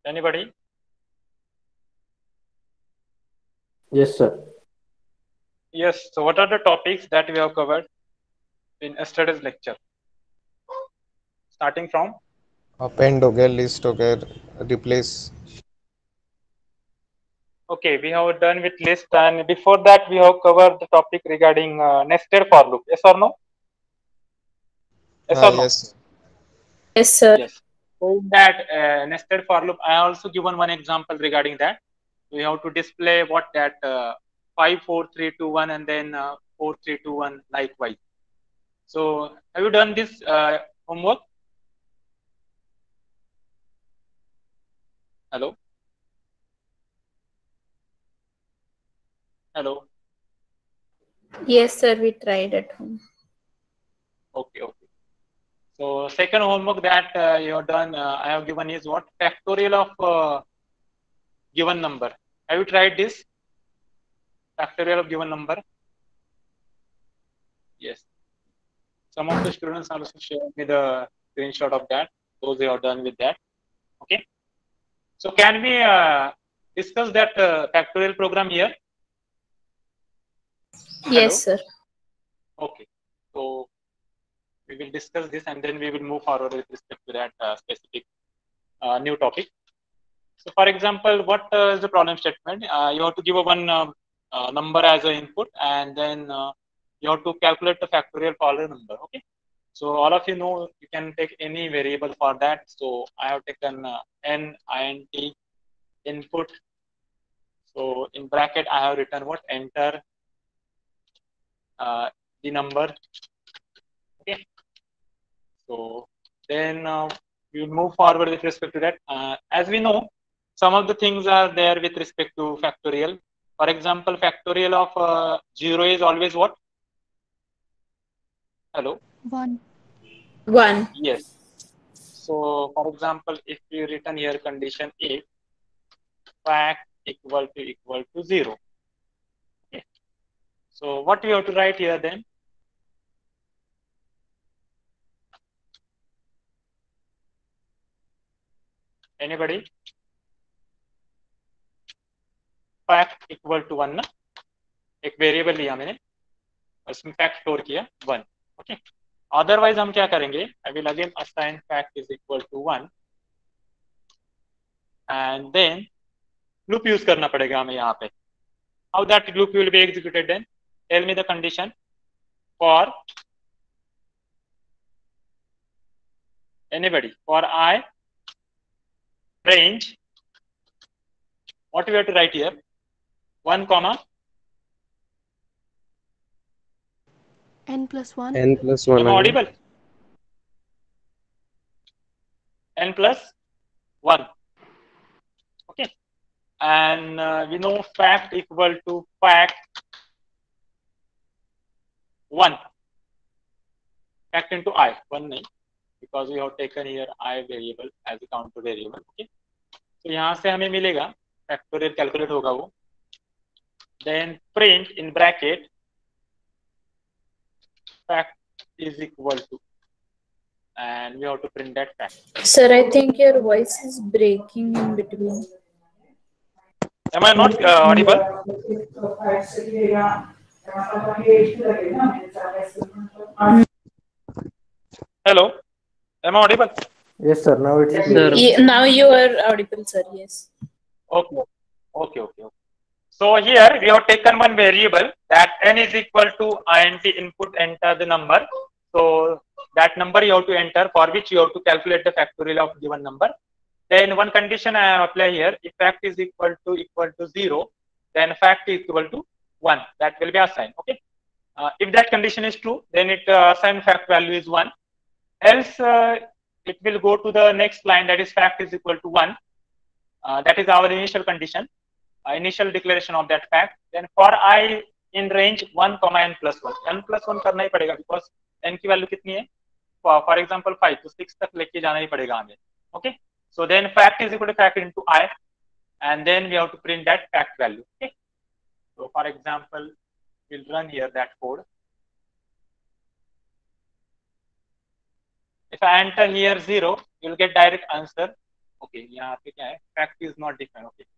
Anybody? Yes, sir. Yes. So what are the topics that we have covered in yesterday's lecture? Starting from, Append हो गया, list हो गया, replace. okay, we have done with list, and before that we have covered the topic regarding nested for loop. Yes or no? Yes or no? Yes. Yes, sir. Yes. So in that nested for loop, I also given one example regarding that. We have to display what that 5, 4, 3, 2, 1, and then 4, 3, 2, 1 likewise. So have you done this homework? Hello? Hello? Yes, sir. We tried at home. Okay, okay. So second homework that you have done, I have given is what? Factorial of given number. Have you tried this? Factorial of given number? Yes. Some of the students also shared me the screenshot of that. Those who have done with that. Okay. So can we discuss that factorial program here? Yes, sir. Okay. So we will discuss this and then we will move forward with respect to that specific new topic. So for example, what is the problem statement? You have to give a one number as an input, and then you have to calculate the factorial for the number. Okay. So all of you know you can take any variable for that. So I have taken n int input. So in bracket I have written what? Enter the number. Okay. So then we will move forward with respect to that. As we know, some of the things are there with respect to factorial. For example, factorial of 0 is always what? Hello? 1. 1. Yes. So for example, if we written here condition if fact equal to 0. Okay. So what we have to write here then? Anybody? Fact equal to 1 ना? एक variable लिया मैंने, उसमें fact store किया 1. Okay. Otherwise हम क्या करेंगे? I will again assign fact is equal to 1 and then loop use करना पड़ेगा हमें यहाँ पे. How that loop will be executed then? Tell me the condition for anybody. For I range, what we have to write here? 1 comma n plus 1. N plus 1. am I audible? N plus 1. Okay. And we know fact equal to fact 1. Fact into I. 1 nahi, because we have taken here I variable as a counter variable. Okay. So यहाँ से हमें मिलेगा factorial calculate होगा वो. Then print in bracket fact is equal to, and we have to print that fact. Sir, I think your voice is breaking in between. Am I not audible? Hello, am I audible? Yes, sir. Now it's Yes, clear. sir. Now you are audible, sir. Yes. Okay. So here we have taken one variable that n is equal to int input, enter the number. So that number you have to enter, for which you have to calculate the factorial of given number. Then one condition I apply here: if fact is equal to 0, then fact is equal to 1. That will be assigned. Okay. If that condition is true, then it assign fact value is 1. Else it will go to the next line, that is fact is equal to 1. That is our initial condition, initial declaration of that fact. Then for I in range 1 comma n plus 1. n plus 1 करना ही पड़ेगा, because n की value कितनी है? For example 5, तो 6 तक लेके जाना ही पड़ेगा हमें. Okay. So then fact is equal to fact into I, and then we have to print that fact value. Okay. So for example, we'll run here that code. If I enter here 0, you'll get direct answer. Okay यहाँ पे क्या है, fact is not defined. Okay,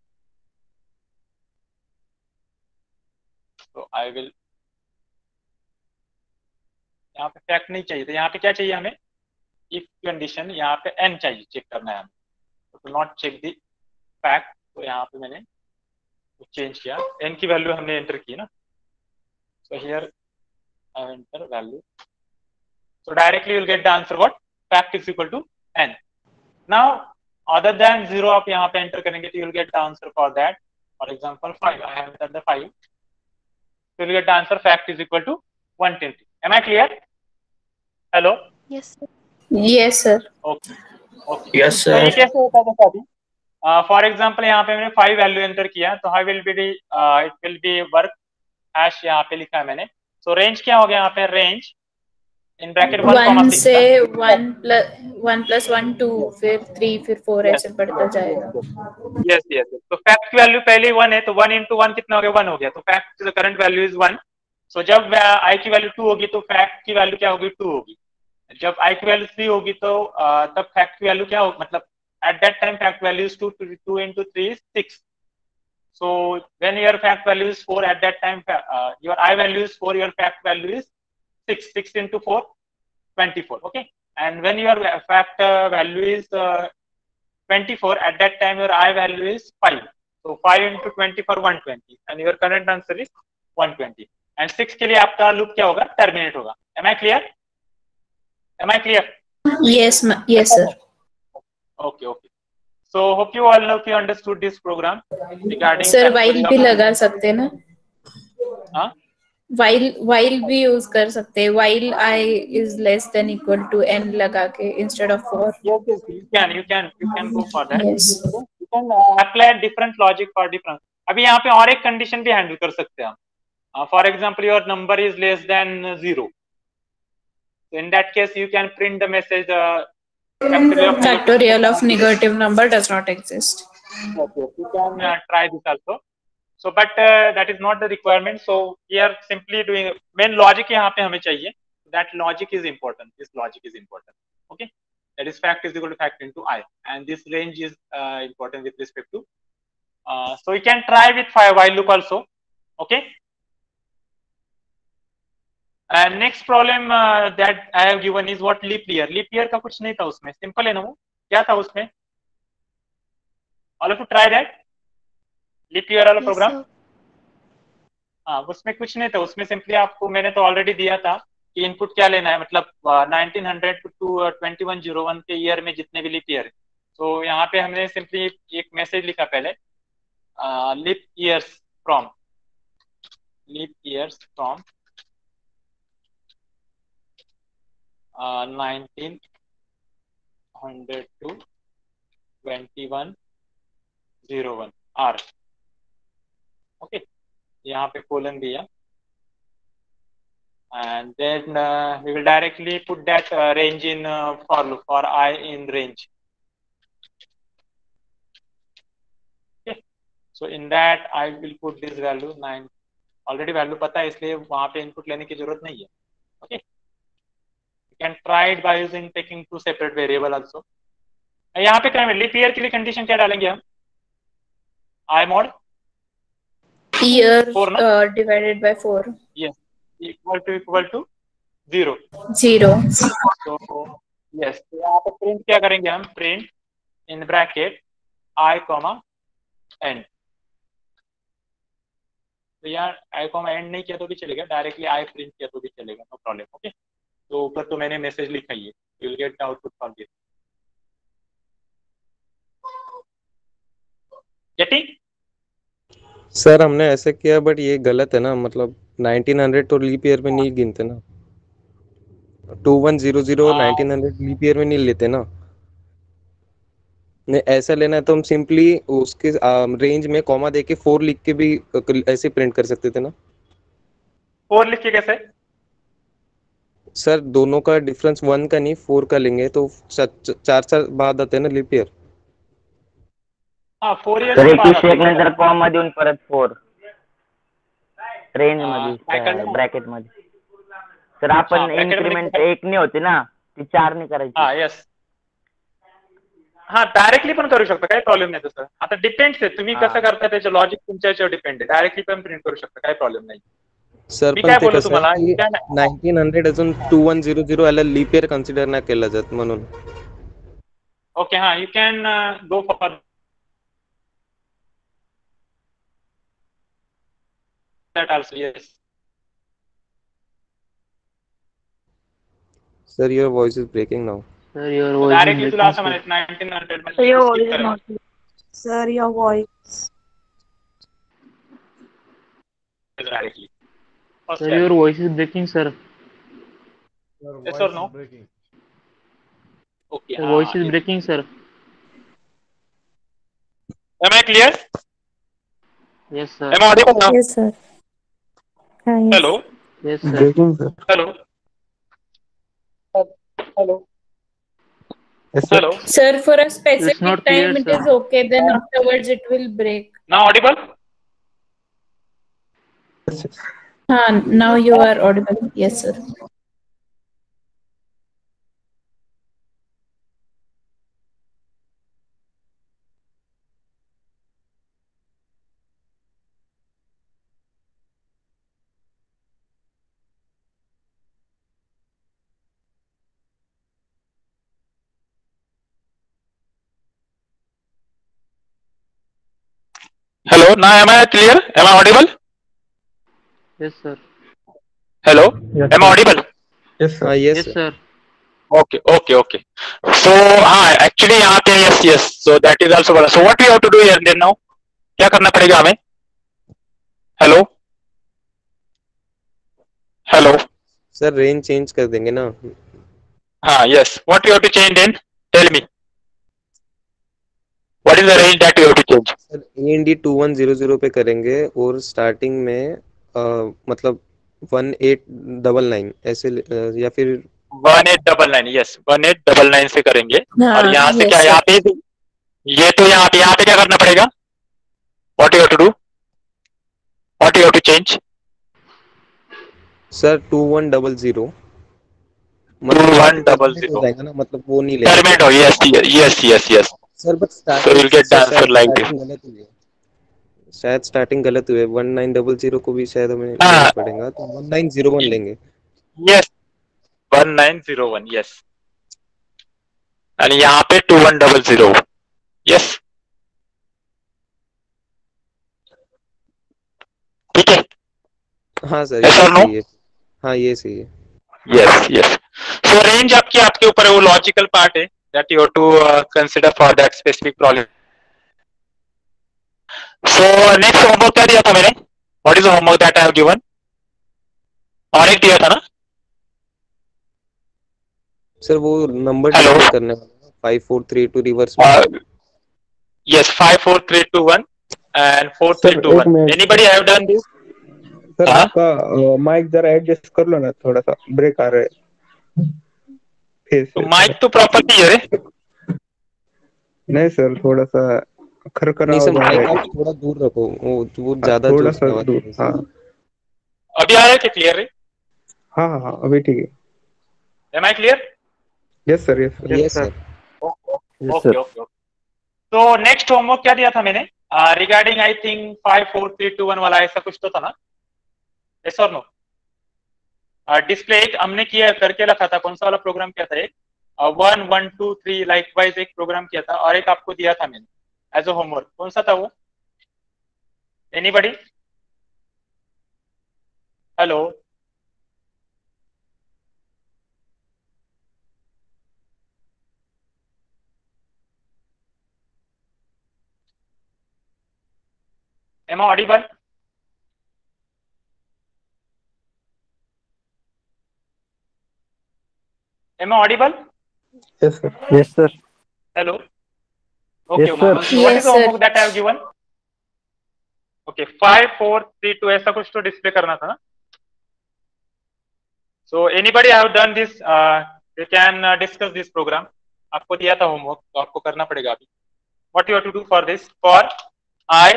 तो I will, यहाँ पे fact नहीं चाहिए, तो यहाँ पे क्या चाहिए हमें, इफ कंडीशन. यहाँ पे एन चाहिए, चेक करना है हमें, तो नॉट चेक द फैक्ट. तो यहाँ पे मैंने चेंज किया, एन की वैल्यू हमने एंटर की ना. So here I enter value, so directly you'll get the answer what, fact is equal to n. Now other than 0 आप यहाँ पे enter करेंगे तो you'll get the answer for that. For example 5, I have entered the 5, so you'll get the answer fact is equal to 120. Am I clear? Hello? Yes, sir. Yes, sir. Okay. Okay. Yes, तो ये sir. कैसे होता है अभी? For example यहाँ पे मैंने 5 value enter किया, तो how will be the it will be work hash यहाँ पे लिखा है मैंने. So range क्या हो गया यहाँ पे, range in bracket 1 comma 1 6 से का 1 plus 1 2, फिर 3, फिर 4 Yes. ऐसे बढ़ता जाएगा. Yes yes. तो फैक्ट की वैल्यू पहले 1 है, तो 1 into 1 कितना हो गया, 1 हो गया. तो fact current value is 1. So जब आई की वैल्यू 2 होगी तो फैक्ट की वैल्यू क्या होगी, 2 होगी. जब आई की वैल्यू 3 होगी तो तब फैक्ट की वैल्यू क्या होगी, मतलब at that time fact value is 2, 2 into 3 is 6. So when your fact value is 4, at that time your I value is 4, your fact value is 6. 6 into 4, 24. Okay, and when your fact value is 24, at that time your I value is 5. So 5 into 24, 120, and your current answer is 120. And 6 के लिए आपका loop क्या होगा, terminate होगा. Am I clear? Am I clear? Yes, yes, sir. Okay, okay. So hope you all know you understood this program regarding Sir, while भी लगा सकते ना? हाँ? While भी यूज कर सकते हैं. While I is less than equal to n लगा के instead of 4. Yes, yes, you can go for that. Yes. You can apply different logic for different. अभी यहाँ पे और एक कंडीशन भी हैंडल कर सकते हैं हम. For example, your number is less than 0. So in that case, you can print the message. Factorial of negative number does not exist. Okay, you can try this also. So, but that is not the requirement. So we are simply doing main logic यहाँ पे हमें चाहिए. That logic is important. This logic is important. Okay, that is fact is equal to fact into I, and this range is important with respect to. So we can try with while loop also. Okay. And next problem that I have given is what, leap year. Leap year का कुछ नहीं था उसमें, simple है ना वो, क्या था उसमें? All of you try that leap year वाला program. sir. हाँ, उसमें कुछ नहीं था, उसमें सिंपली आपको मैंने तो ऑलरेडी दिया था कि इनपुट क्या लेना है, मतलब 1900 to 2101 के ईयर में जितने भी लीप ईयर है. तो यहाँ पे हमने सिंपली एक मैसेज लिखा पहले, leap years from 1900 to 2101 are. Okay, यहाँ पे कोलन दिया, and then we will directly put that range in for loop for I in range. Okay, so in that I will put this value 9. Already value पता है, इसलिए वहाँ पे input लेने की जरूरत नहीं है. Okay, you can try it by using taking two separate variable also. यहाँ पे क्या है, लीप ईयर के लिए कंडीशन क्या डालेंगे हम, I mod Year 4 ना, divided by 4. yes, equal to 0. 0. So yes, तो यहाँ पे प्रिंट क्या करेंगे हम, print in bracket I comma end. तो यार I कॉमा एंड नहीं किया तो भी चलेगा, डायरेक्टली I प्रिंट किया तो भी चलेगा, नो प्रॉब्लम. ओके, तो ऊपर तो मैंने मैसेज लिखा ही है, you will get the output for this. Getting? Sir हमने ऐसे किया बट ये गलत है ना, मतलब 1900 तो लीप ईयर में नहीं गिनते ना, 2100 1900 लीप ईयर में नहीं लेते ना. नहीं, ऐसा लेना है तो हम सिंपली उसके रेंज में कॉमा देके 4 लिख के भी ऐसे प्रिंट कर सकते थे ना. 4 लिख के कैसे? सर दोनों का डिफरेंस 1 का नहीं 4 का लेंगे तो 4 बाद आते हैं ना लीप ईयर. हाँ, 4 तर इयर्स 21 नंतर कॉमा देऊन परत 4 रेंज मध्ये ब्रॅकेट मध्ये. तर आपण bracket मध्ये इन्क्रीमेंट 1 ने होते ना, ती 4 ने करायची. हाँ, यस. हा डायरेक्टली पण करू शकता, काही प्रॉब्लेम नाही तसं. आता डिपेंड्स आहे तुम्ही कसं करता, त्याचं लॉजिक तुमच्या याच्यावर डिपेंड आहे. डायरेक्टली पण प्रिंट करू शकता, काही प्रॉब्लेम नाही. सर मी पण काय ते बोललो कसं तुम्हाला, आहे की 1900 अजून 2100 याला लीप इयर कन्सिडर नाही केलं जात म्हणून. ओके हा, you can go for that also. Yes sir your voice is breaking now. Sir, your voice is directly तुला breaking, असं sir. म्हणायचं 1900 Sir, मध्ये your skip voice is करायचं. not clear. Sir, your voice. Directly. Sir, your voice is breaking, sir. Yes or no? Okay. Your voice is yes. breaking, sir. Am I clear? Yes, sir. Am I audible now? Yes, sir. Yes. Hello. Yes, sir. Breaking, sir. Hello. Hello. Yes, sir. Hello. Sir, for a It's specific not clear, time it sir. is okay, then afterwards it will break. Now audible? Yes, yes. Now you are audible. Yes, sir. Hello. Now am I clear? Am I audible? Yes, sir. Hello. Yes, Am I sir. audible? Yes, sir. Yes, Yes, sir. sir. Okay. Okay. Okay. So actually यहाँ पे yes yes. So that is also so what we have to do here then now? क्या करना पड़ेगा हमें? Hello. Hello. Sir range change कर देंगे ना. हाँ yes. What you have to change then? Tell me. What is the range that you have to change? Sir AND 2100 पे करेंगे और स्टार्टिंग में मतलब 1899 ऐसे या फिर 1899 यस 1899 से करेंगे. और हाँ, यहाँ से yes, क्या sir. यहाँ पे ये तो यहाँ पे क्या करना पड़ेगा? What you have to do? What you have to change? Sir 2100 2100 हो जाएगा ना, मतलब वो नहीं लेंगे. टर्मिनेट हो yes yes yes yes. Sir but So you'll get the answer like this. गलत हुई है. शायद स्टार्टिंग गलत हुई है. 1900 को भी शायद हमें हाँ. लेना पड़ेगा, तो 1901 लेंगे. Yes 1901 yes. आणि यहाँ पे 2100 yes. ठीक है. हाँ सर Yes ये or no? सही है. हाँ ये सही है. Yes yes. So range आपके ऊपर है, वो लॉजिकल पार्ट है that you have to consider for that specific problem. So next homework क्या दिया था मैंने? What is the homework that I have given? और एक दिया था ना? सर वो नंबर Hello? डिस्प्ले करने वाला 5432 रिवर्स में. Yes 54321 and 4321. minute. Anybody have done this? Sir हाँ? आपका माइक जरा एडजस्ट कर लो ना, थोड़ा सा ब्रेक आ रहा है फेस तो से. माइक तो प्रॉपर क्लियर है. नहीं सर, थोड़ा सा खरखर नहीं सर आवाज आ माइक रहा आप है. थोड़ा दूर रखो, वो ज्यादा थोड़ा जोर से सा आवाज आ दूर. रही है. हाँ अभी आ रहा है कि क्लियर है? हाँ हाँ हाँ, अभी ठीक है. Am I clear? Yes sir. Yes sir. Yes sir. Okay okay. तो नेक्स्ट होमवर्क क्या दिया था मैंने? रिगार्डिंग आई थिंक 54321 वाला ऐसा कुछ तो था ना? Yes or no? डिस्प्ले एक हमने किया करके रखा था. कौन सा वाला प्रोग्राम किया था? एक 1 1 2 3 लाइकवाइज एक प्रोग्राम किया था और एक आपको दिया था मैंने एज अ होमवर्क. कौन सा था वो? Anybody? Hello. Am I audible? Am I audible? Yes sir. Yes, sir. Hello. Okay. Yes, sir. What is Yes, the sir. homework that I have given? Okay. 5 4 3 2 ऐसा कुछ तो डिस्प्ले करना था ना? So anybody have done this? You can discuss this program. आपको दिया था homework, तो आपको करना पड़ेगा अभी. What you have to do for this? For I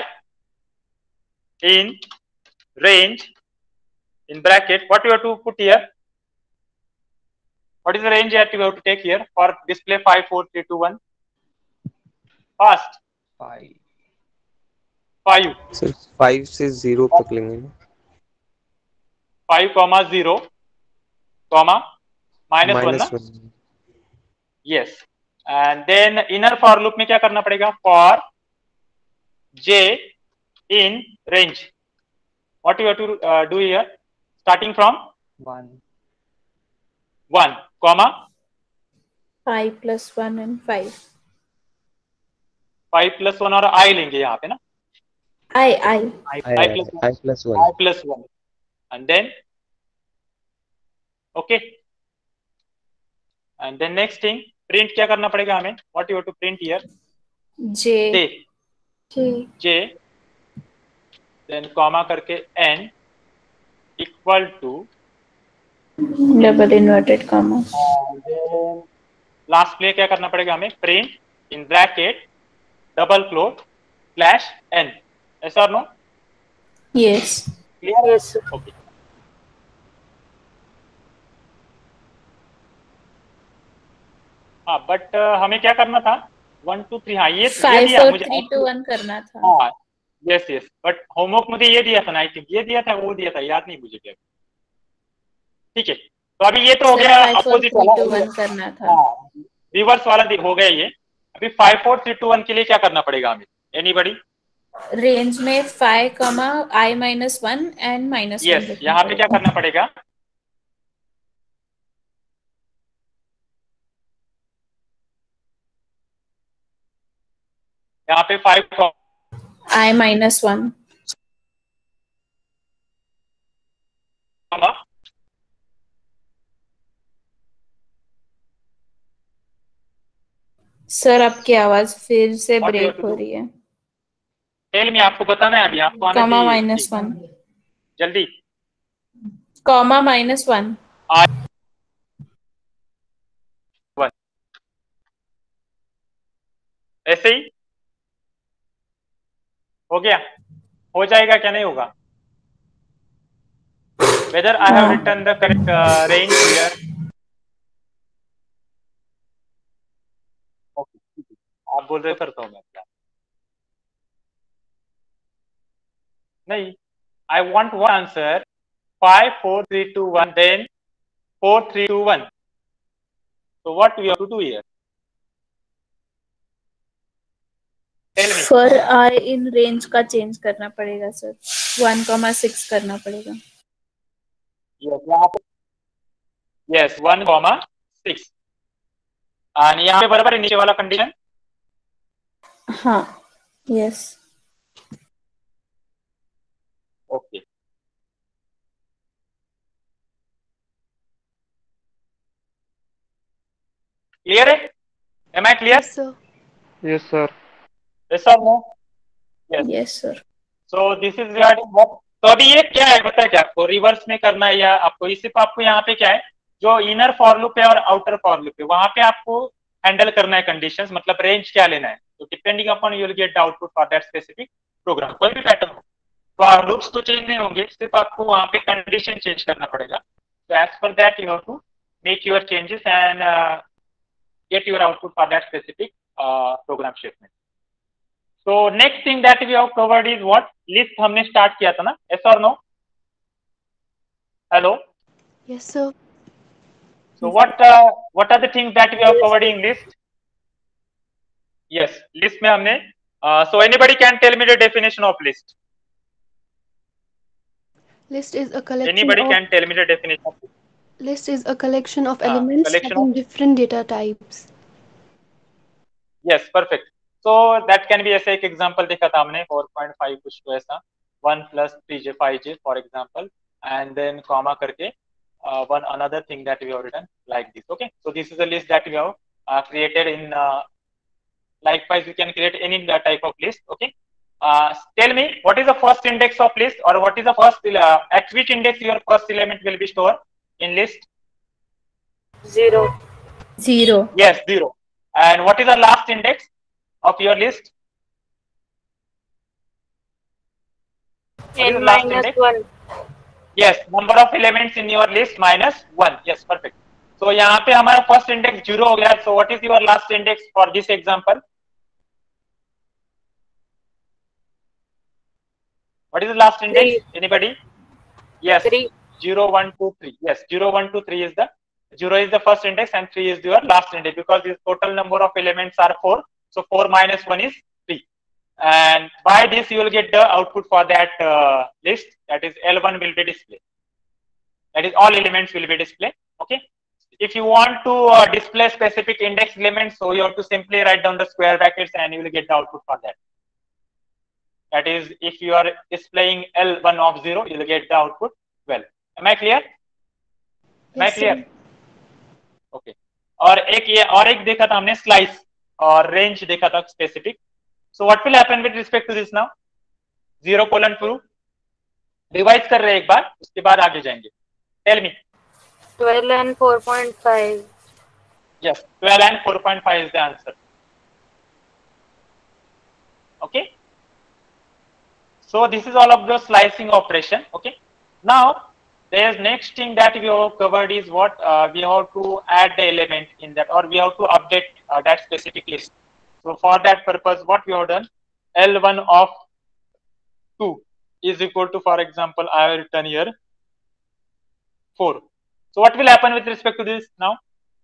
in range in bracket. What you have to put here? What is the range that you have to take here for display 5 4 3 2 1? Fast 5 सिर्फ 5 से 0 तक लेंगे ना। 5,0 comma -1 ना। -1 yes and then inner for loop में क्या करना पड़ेगा, for j in range what you have to do here, starting from 1 comma 5 plus 1 and 5. 5 plus 1 और I लेंगे यहाँ पे ना, I I plus 1 and then okay and then next thing print क्या करना पड़ेगा हमें, what you have to print here, j then comma करके n equal to double inverted comma last play क्या करना पड़ेगा हमें, print in bracket double close slash n, yes or no? yes Clear? Yes. Okay. हाँ but हमें क्या करना था, 1 2 3, हाँ ये 5 दिया 4 मुझे, 3 2 1 करना था। हाँ यस यस, बट होमवर्क मुझे ये दिया था ना, आई थिंक ये दिया था वो दिया था, याद नहीं मुझे क्या। ठीक है तो अभी ये तो हो गया 5 4 अपोजिट 3 2 वाला, 1 करना था। हाँ रिवर्स वाला हो गया ये। अभी 5 4 3 2 1 के लिए क्या करना पड़ेगा हमें, एनीबॉडी? रेंज में 5 I -1 and -1 यस यहाँ पे क्या करना पड़ेगा, यहाँ पे 5 I -1 सर आपकी आवाज फिर से What you break have to हो do? रही है। टेल में आपको बताना है, अभी आपको आना कॉमा चाहिए। -1 जल्दी कॉमा -1 ऐसे ही हो गया, हो जाएगा क्या नहीं होगा, whether I have written the correct range here. Okay. आप बोल रहे करता हूँ मैं क्या नहीं, I want one answer 5 4 3 2 1 then 4 3 2 1. So what we have to do here? Tell me. For I in range का चेंज करना पड़ेगा सर, 1,6 करना पड़ेगा। Yes, यहाँ पे yes 1,6 और यहाँ पे बराबर है नीचे वाला कंडीशन। हाँ यस ओके क्लियर है, am I clear? Yes, sir. Yes, sir. Yes or no? Yes. Yes sir. So this is regarding what? तो अभी ये क्या है पता है क्या आपको, रिवर्स में करना है या आपको ये सिर्फ आपको यहाँ पे क्या है, जो इनर फॉर लूप है और आउटर फॉर लूप है वहां पे आपको हैंडल करना है कंडीशंस, मतलब रेंज क्या लेना है, तो depending upon you will get the output for that specific program, कोई भी पैटर्न हो। तो लूप्स तो चेंज नहीं होंगे, सिर्फ आपको वहां पे कंडीशन चेंज करना पड़ेगा। तो as per that you have to make your changes and get your output for that specific program statement. So next thing that we have covered is what, list हमने start किया था ना, yes or no? Hello? Yes, sir. So what are the things that we have covered in list? Yes, list में हमने so anybody can tell me the definition of list? List is a collection Anybody of can tell me the definition of list? list is a collection of Ah, elements collection having of- different data types. Yes, perfect. So that can be ऐसे एक example देखा था हमने 4.5 कुछ तो ऐसा 1 plus 3j 5j for example and then comma करके one another thing that we have written like this. Okay, so this is a list that we have created in likewise we can create any type of list. Okay, tell me what is the first index of list or what is the first at which index your first element will be stored in list? 0. 0 Yes, 0. And what is the last index of your list? What is N the last minus index? 1. Yes, number of elements in your list minus 1. Yes, perfect. So यहाँ पे हमारा first index 0 हो गया. So what is your last index for this example? What is the last index? 3. Anybody? Yes. 3. 0, 1, 2, 3. Yes, 0, 1, 2, 3 is the 0 is the first index and 3 is your last index, because the total number of elements are 4. So 4 minus 1 is 3. And by this you will get the output for that list. That is L1 will be displayed. That is all elements will be displayed. Okay. If you want to display specific index elements, so you have to simply write down the square brackets and you will get the output for that. That is, if you are displaying L1 of 0, you will get the output 12. Am I clear? Am I Yes, clear? sir. Okay. और एक देखा था हमने slice और range देखा था specific. So what will happen with respect to this now? 0:2 revise कर रहे हैं एक बार, उसके बाद आगे जाएंगे. Tell me. 12 and 4.5. Yes, 12 and 4.5 is the answer. Okay. So this is all of the slicing operation. Okay. Now there's next thing that we have covered is what we have to add the element in that, or we have to update that specific list. So for that purpose, what we have done, L1 of 2 is equal to, for example, I have written here 4. So what will happen with respect to this now?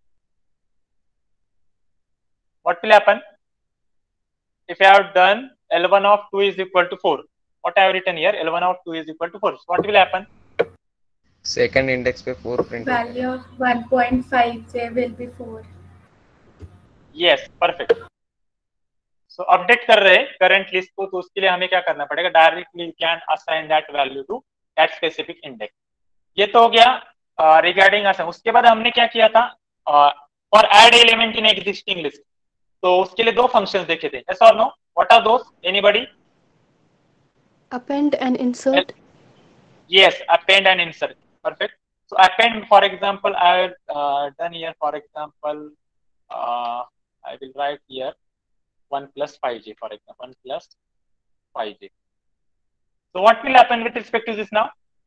What will happen if I have done L1 of 2 is equal to 4? What I have written here, L1 of 2 is equal to 4. So what will happen? Second index पे 4 print होगा. Value of 1.5 there will be 4. Yes, perfect. So update कर रहे हैं current list को, तो उसके लिए हमें क्या करना पड़ेगा? Directly you can assign that value to that specific index. ये तो हो गया रिगार्डिंग असाइन. उसके बाद हमने क्या किया था? For add element in existing list, तो उसके लिए दो फंक्शंस देखे थे. यस और no? What are those? Anybody? Append and insert. Yes, append and insert. Perfect. So append, for example, I have done here, for example, I will write here 1 plus 5j, for example, 1 plus 5j. So what will happen with respect to this now?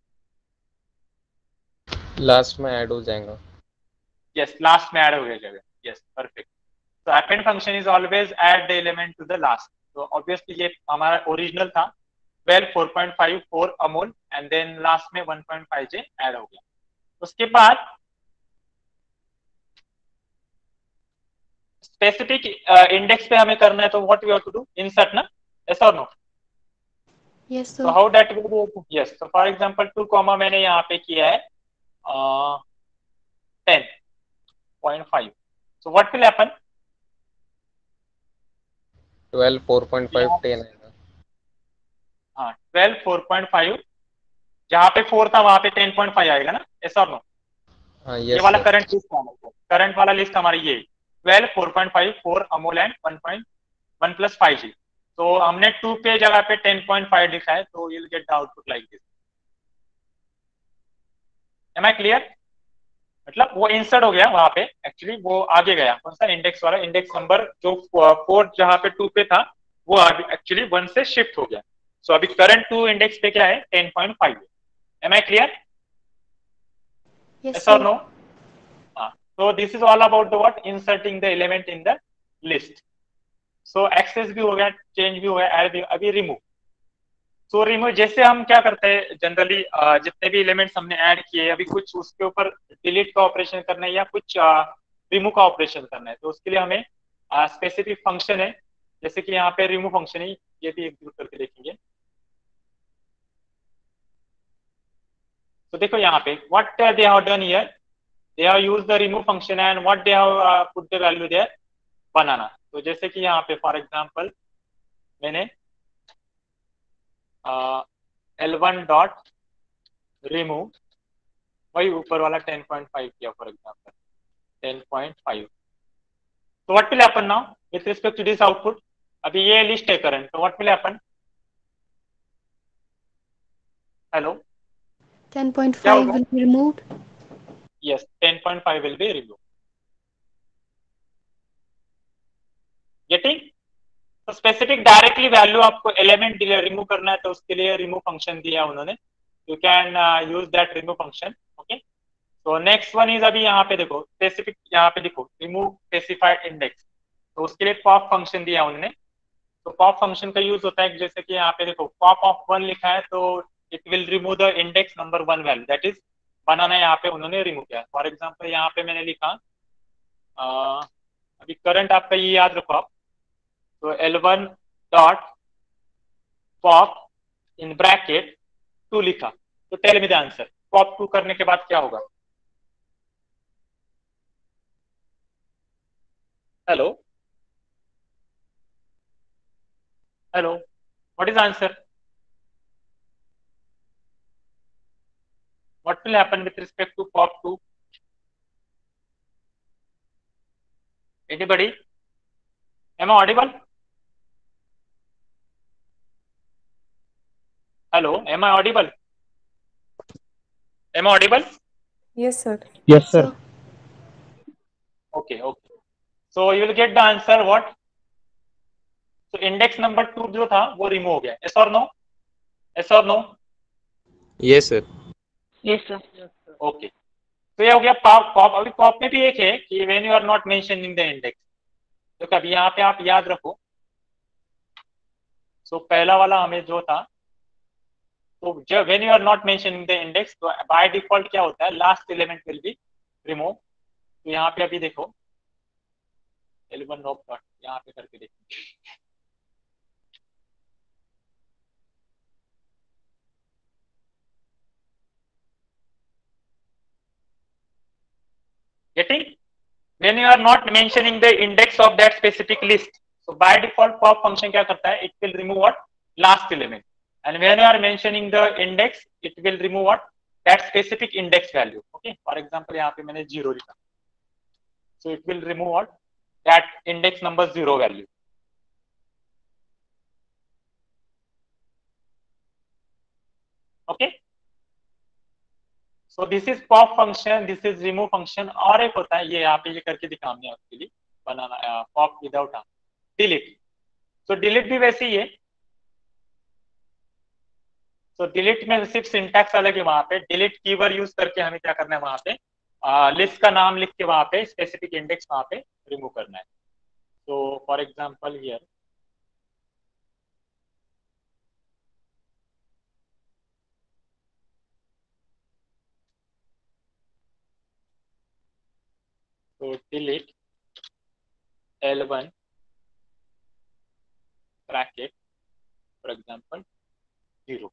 Last में add हो जाएगा. Yes, last में add हो जाएगा. Yes, perfect. So append function is always add the element to the last. So obviously ये हमारा original था 12, 4.5, 4 Amul, and then last में 1.5j add हो गया. उसके बाद स्पेसिफिक इंडेक्स पे हमें करना है, तो what we have to do? Insert ना? यस और no? Yes, So sir. how that will be? Yes. So for example 2 comma मैंने यहाँ पे किया है 10.5. So what will happen? 12 4.5 10 आएगा. हाँ, 12 4.5, जहाँ पे 4 था वहां पे 10.5 आएगा ना? यस और नो? हाँ, ये यस वाला सर. करंट लिस्ट करंट वाला लिस्ट हमारी ये 12 4.5 4 अमूल एंड 1 plus 5g. तो हमने 2 पे जगह पे 10.5 लिखा है, तो you'll get the output like this. Am I clear? मतलब वो इंसर्ट हो गया वहां पे, एक्चुअली वो आगे गया. कौन सा? इंडेक्स वाला. इंडेक्स नंबर जो 4 जहां पे 2 पे था वो एक्चुअली 1 से शिफ्ट हो गया. सो अभी करंट 2 इंडेक्स पे क्या है? 10.5. Am I clear? Yes, Yes or sir. no? So this is all about the what? Inserting the element in the list. So access भी हो गया, चेंज भी हो गया, ऐड भी. अभी रिमूव. सो रिमूव जैसे हम क्या करते हैं जनरली, जितने भी एलिमेंट्स हमने ऐड किए, अभी कुछ उसके ऊपर डिलीट का ऑपरेशन करना है या कुछ रिमूव का ऑपरेशन करना है, तो उसके लिए हमें स्पेसिफिक फंक्शन है. जैसे कि यहाँ पे रिमूव फंक्शन है, ये भी एग्जीक्यूट करके देखेंगे. तो देखो यहाँ पे what they have done here, they have used the remove function and what they have put the value there, banana. तो जैसे कि यहाँ पे फॉर एग्जांपल मैंने L1 डॉट रिमूव, वही ऊपर वाला 10.5 किया फॉर एग्जांपल 10.5. तो what will happen now with respect to this output? अभी ये लिस्ट है करंट, तो what will happen? Hello? 10.5 will be removed. Yes, 10.5 will be removed. Getting? तो स्पेसिफिक डायरेक्टली वैल्यू आपको एलिमेंट रिमूव करना है, तो उसके लिए रिमूव फंक्शन दिया उन्होंने. You can use that remove function. Okay. तो नेक्स्ट वन इज, अभी यहाँ पे देखो स्पेसिफिक, यहाँ पे देखो रिमूव स्पेसिफाइड इंडेक्स, तो उसके लिए पॉप फंक्शन दिया उन्होंने. तो पॉप फंक्शन का यूज होता है, जैसे कि यहाँ पे देखो पॉप ऑफ 1 लिखा है तो it will remove the index number 1 value, that is banana यहाँ पे उन्होंने रिमूव किया। फॉर एग्जाम्पल यहाँ पे मैंने लिखा अभी करंट आपका ये याद रखो आप, तो L1 dot pop in bracket 2 लिखा, तो tell me the answer, pop 2 करने के बाद क्या होगा? Hello hello, what is answer? What will happen with respect to pop 2? Anybody? Am I audible? Hello, am I audible? Am I audible? Yes, sir. Yes, sir. Okay, okay. So you will get the answer what? So index number 2 जो था वो remove हो गया। Yes or no? Yes or no? Yes, sir. Yes, sir. Okay, तो ये हो गया pop. Pop अभी पॉप में भी एक है कि when you are not mentioning the index, तो कभी यहाँ पे आप याद रखो। सो पहला वाला हमें जो था, तो जब when you are not mentioning the index, तो बाय डिफॉल्ट क्या होता है, last element will be remove. तो यहाँ पे अभी देखो L1 डॉट यहाँ पे करके देखो, getting? When you are not mentioning the index of that specific list, so by default pop function क्या करता है, it will remove what? Last element. And when you are mentioning the index, it will remove what? That specific index value. Okay, for example यहाँ पे मैंने 0 लिखा, so it will remove what? That index number 0 value. Okay, so this is pop function, this is remove function। और एक होता है ये यहाँ पे ये करके दिखाऊंगा आपके लिए, बनाना पॉप विदाउट डिलीट। तो डिलीट भी वैसे ही है। तो डिलीट में सिर्फ सिंटैक्स अलग है, वहां पे डिलीट कीवर्ड यूज करके हमें क्या करना है, वहां पे लिस्ट का नाम लिख के वहां पे स्पेसिफिक इंडेक्स वहां पे रिमूव करना है। तो फॉर एग्जांपल हियर तो delete L1 bracket for example 0।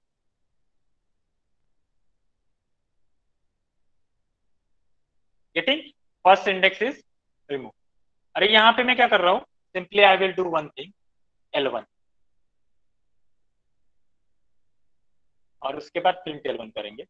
Getting? First index is remove. अरे यहाँ पे मैं क्या कर रहा हूँ, simply I will do one thing, L1 और उसके बाद प्रिंट L1 करेंगे।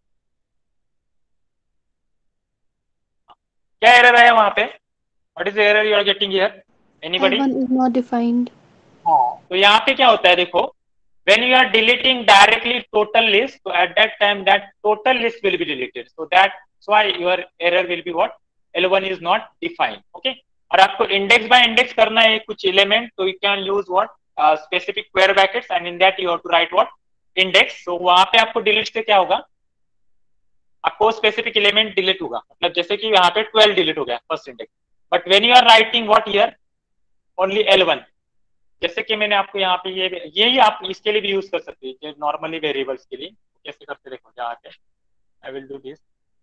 क्या एरर है वहां पे? What is the error you are getting here? Anybody? L1 is not defined. हाँ, तो यहाँ पे क्या होता है देखो, when you are deleting directly total list, so at that time that total list will be deleted, so that's why your error will be what? L1 is not defined. Okay, और आपको इंडेक्स बाय इंडेक्स करना है कुछ element, तो you can use what specific square brackets and in that you have to write what index. So वहां पे आपको delete से क्या होगा, आपको स्पेसिफिक एलिमेंट डिलीट होगा, मतलब जैसे कि यहाँ पे 12 डिलीट हो गया first index, but when you are writing what here only L1, जैसे कि मैंने आपको यहाँ पे यही आप इसके लिए भी यूज कर सकते हैं नॉर्मली वेरिएबल्स के लिए। कैसे करते देखो, यहाँ पे I will do this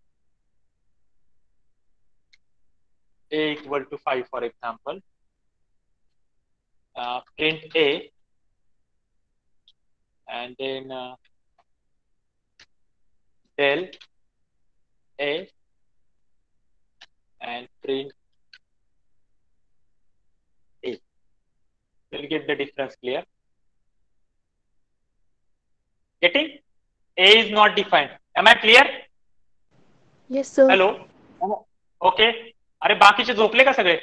a equal to 5 for example, print a and then del a and print a, you'll get the difference clear? Getting? A is not defined. Am I clear? Yes, sir. Hello? Okay. अरे बाकीचे झोपले का सगळे?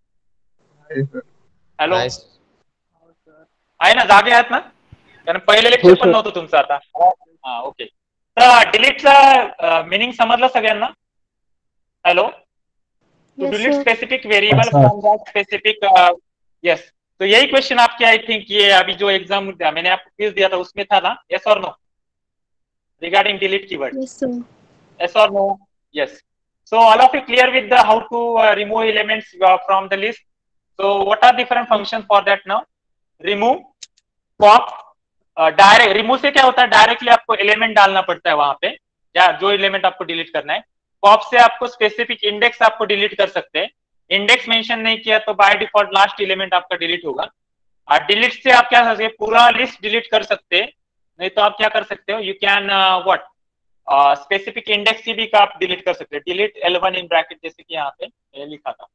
Hello, आहे ना, जागे आहेत ना? कारण पहिले लेक्चर पण नव्हतं तुमचं आता। हा, ओके। तर डिलीटचा मीनिंग समजला सगळ्यांना? Hello, to delete specific variable from that specific, yes. तो यही क्वेश्चन आपके आई थिंक ये अभी जो एग्जाम मैंने आपको क्विज दिया था उसमें था ना, यस और no, regarding delete keyword? Yes, sir. Yes or no? Yes. So all of you clear with the how to remove elements from the list? So what are different functions for that now? Remove pop. Direct remove से क्या होता है, directly आपको element डालना पड़ता है वहां पे, या जो एलिमेंट आपको डिलीट करना है। पॉप से आपको स्पेसिफिक इंडेक्स आपको डिलीट कर सकते हैं। इंडेक्स मेंशन नहीं किया तो बाय डिफॉल्ट लास्ट एलिमेंट आपका डिलीट होगा। और डिलीट से आप क्या कर सकते हैं, पूरा लिस्ट डिलीट कर सकते हैं। नहीं तो आप क्या कर सकते हो, you can what specific index की भी आप डिलीट कर सकते हैं। डिलीट L1 इन ब्रैकेट, जैसे कि यहाँ पे लिखा था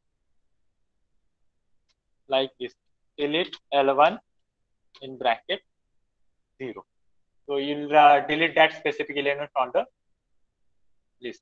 like this, delete L1 in bracket 0. So you'll delete that specific element from the list.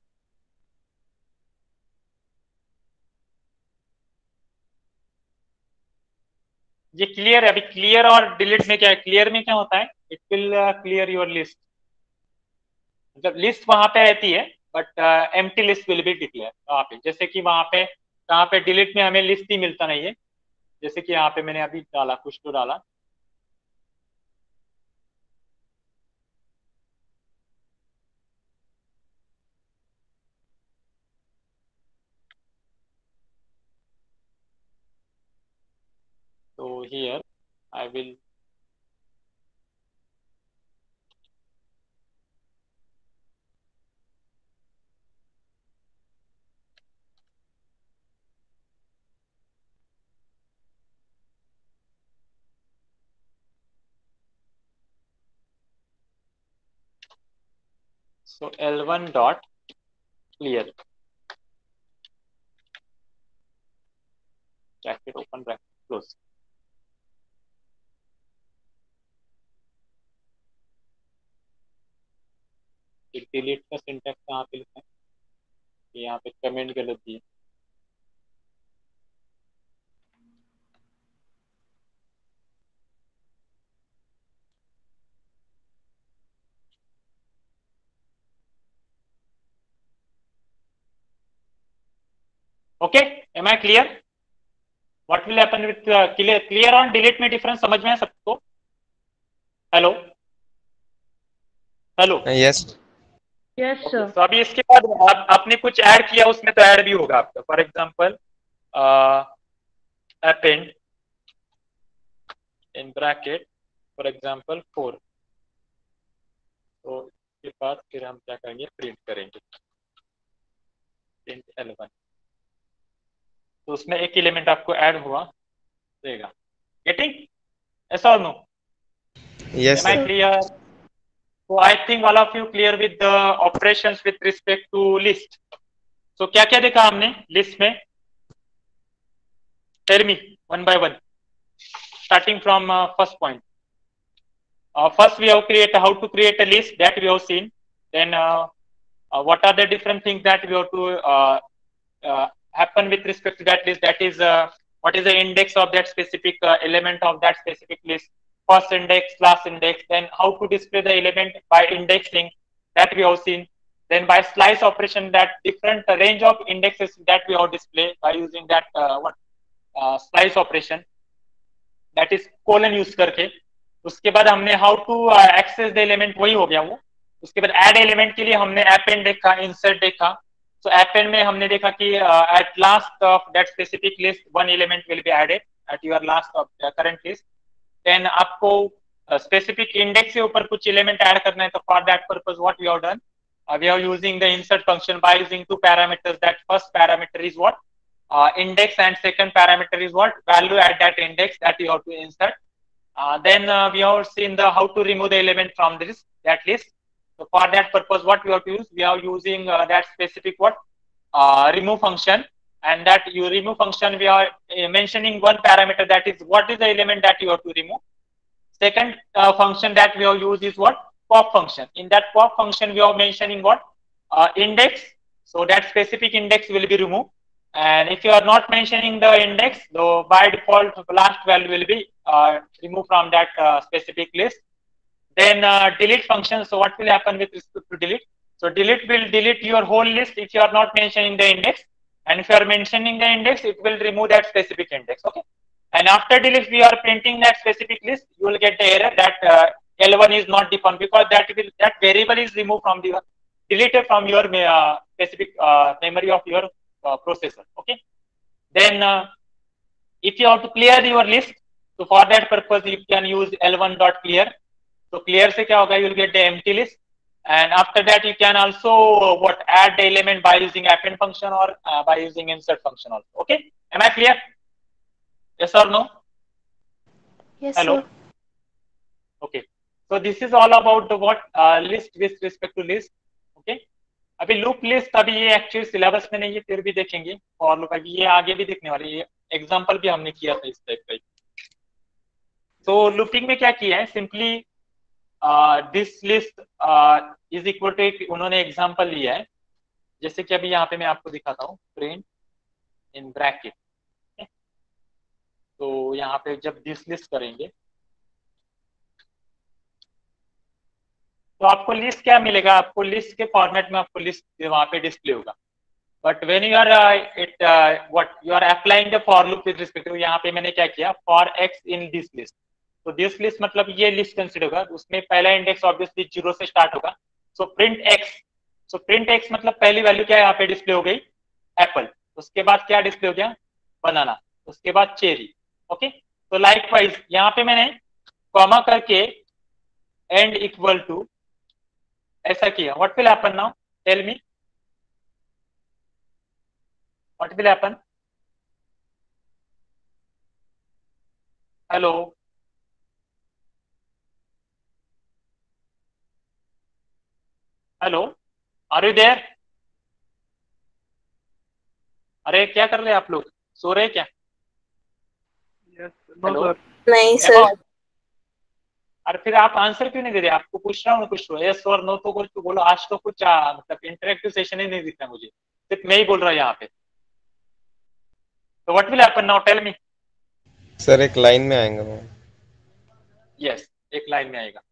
ये क्लियर है? अभी क्लियर और डिलीट में क्या है, क्लियर में क्या होता है, it will clear your list, मतलब लिस्ट वहां पे रहती है but empty list will be declare वहां पे। जैसे कि वहां पे कहाँ पे डिलीट में हमें लिस्ट ही मिलता नहीं है, जैसे कि यहाँ पे मैंने अभी डाला, कुछ तो डाला, so here I will so L1 dot clear bracket open bracket close। Delete का सिंटैक्स कहाँ पे लिखा है, यहाँ पे कमेंट गलत दिए। Okay, am I clear? What will happen with clear on delete में डिफरेंस समझ में है सबको? Hello hello, yes yes sir. तो अभी इसके बाद आपने कुछ ऐड किया उसमें, तो ऐड भी होगा आपका। For example append in bracket for example 4, तो इसके बाद फिर हम क्या करेंगे, प्रिंट करेंगे प्रिंट L1, तो उसमें एक एलिमेंट आपको ऐड हुआ देगा। Getting? yes or no? Yes Am I clear? So I think all of you clear with the operations with respect to list. So क्या क्या देखा हमने लिस्ट में? Tell me one by one, starting from first point. First we have how to create a list, that we have seen. Then what are the different things that we have to happen with respect to that list, that is what is the index of that specific element of that specific list, first index, last index. Then how to display the element by indexing, that we have seen. Then by slice operation, that different range of indexes that we have display by using that slice operation, that is colon use करके। उसके बाद हमने how to access the element, वही हो गया वो। उसके बाद ऐड एलिमेंट के लिए हमने अपेंड देखा, इंसर्ट देखा। सो अपेंड में हमने देखा कि at last of that specific list one element will be added at your last of current list. Then आपको स्पेसिफिक इंडेक्स के ऊपर कुछ एलिमेंट ऐड करना है, तो for that purpose what we have done, we are using the insert function by using two parameters. That first parameter is what, index, and second parameter is what, value at that index that you have to insert. Then we have seen the how to remove the element from this that list. So for that purpose what we have to use, we are using that specific what remove function, and that you remove function we are mentioning one parameter, that is what is the element that you have to remove. Second function that we have used is what, pop function. In that pop function we are mentioning what, index, so that specific index will be removed. And if you are not mentioning the index, so by default last value will be removed from that specific list. Then delete function, so what will happen with respect to delete? So delete will delete your whole list if you are not mentioning the index, and if you are mentioning the index, it will remove that specific index. Okay, and after delete we are printing that specific list, you will get the error that L1 is not defined, because that variable is removed from the deleted from your specific memory of your processor. Okay, then if you have to clear your list, So for that purpose you can use L1 dot clear. So clear से क्या होगा, you will get the empty list, and after that you can also add the element by using append function or by using insert function also. Okay, am I clear? Yes or no? Yes, Hello. sir. Okay, so this is all about the list with respect to list. Okay, अभी loop list अभी ये actually syllabus में नहीं है, फिर भी देखेंगे for loop, अभी ये आगे भी देखने वाले, ये एग्जांपल भी हमने किया था इस टाइप का। तो लूपिंग में क्या किया है, simply this list is equal to, उन्होंने एग्जांपल लिया है, जैसे कि अभी यहाँ पे मैं आपको दिखाता हूँ, प्रिंट इन ब्रैकेट। तो यहाँ पे जब दिस लिस्ट करेंगे तो आपको लिस्ट क्या मिलेगा, आपको लिस्ट के फॉर्मेट में आपको लिस्ट वहां पे डिस्प्ले होगा। But when you are you are applying the for loop with respect to, यहाँ पे मैंने क्या किया, for x in this list. तो दिस लिस्ट मतलब ये लिस्ट कंसीडर होगा, उसमें पहला इंडेक्स ऑब्वियसली 0 से स्टार्ट होगा। So print x, so print x मतलब पहली वैल्यू क्या यहाँ पे डिस्प्ले हो गई, एप्पल। उसके बाद क्या डिस्प्ले हो गया, बनाना। उसके बाद चेरी। ओके, तो लाइकवाइज यहाँ पे मैंने कॉमा करके एंड इक्वल टू ऐसा किया। What will happen now, tell me what will happen. Hello, hello, are you there? अरे क्या कर रहे हैं आप लोग, सो रहे क्या? हेलो, नहीं सर। अरे फिर आप आंसर क्यों नहीं दे रहे, आपको पूछ रहा हूँ कुछ, यस और नो तो कुछ बोलो। आज तो कुछ मतलब इंटरेक्टिव सेशन ही नहीं दिख रहा मुझे, सिर्फ मैं ही बोल रहा हूँ यहाँ पे। तो what will happen now, tell me. Sir एक लाइन में आएंगे वो। यस, एक लाइन में आएगा।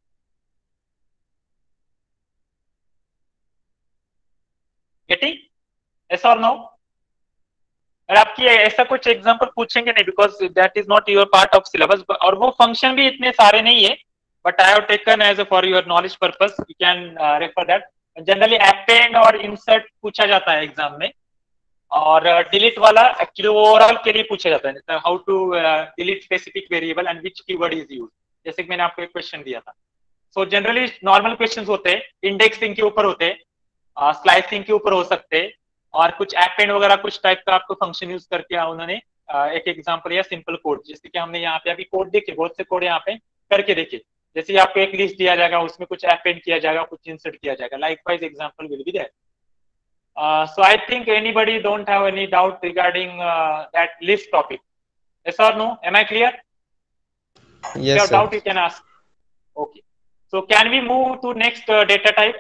गेटिंग, यस और नो? और आपकी ऐसा कुछ एग्जांपल पूछेंगे नहीं, because that is not your part of syllabus, और वो फंक्शन भी इतने सारे नहीं है, but I have taken as for your knowledge purpose, you can refer that. Generally append और इंसर्ट पूछा जाता है एग्जाम में, और डिलीट वाला एक्चुअली ओवरऑल के लिए पूछा जाता है, how to delete specific variable and which keyword is used, जैसे कि मैंने आपको एक क्वेश्चन दिया था। सो जनरली नॉर्मल क्वेश्चंस होते हैं, इंडेक्सिंग के ऊपर होते हैं, स्लाइसिंग के ऊपर हो सकते हैं, और कुछ एपेंड वगैरह कुछ टाइप का आपको फंक्शन यूज करके उन्होंने एक एग्जांपल या सिंपल कोड, जैसे कि हमने यहाँ पे अभी कोड देखे, बहुत से कोड यहाँ पे करके देखे। जैसे आपको एक लिस्ट दिया जाएगा, उसमें कुछ एपेंड किया जाएगा, कुछ इंसर्ट किया जाएगा, likewise example will be there. So I think anybody don't have any doubt regarding that list topic. Yes or no? Am I clear? If you Yes have sir. doubt, you can ask. Okay. So can we move to next data type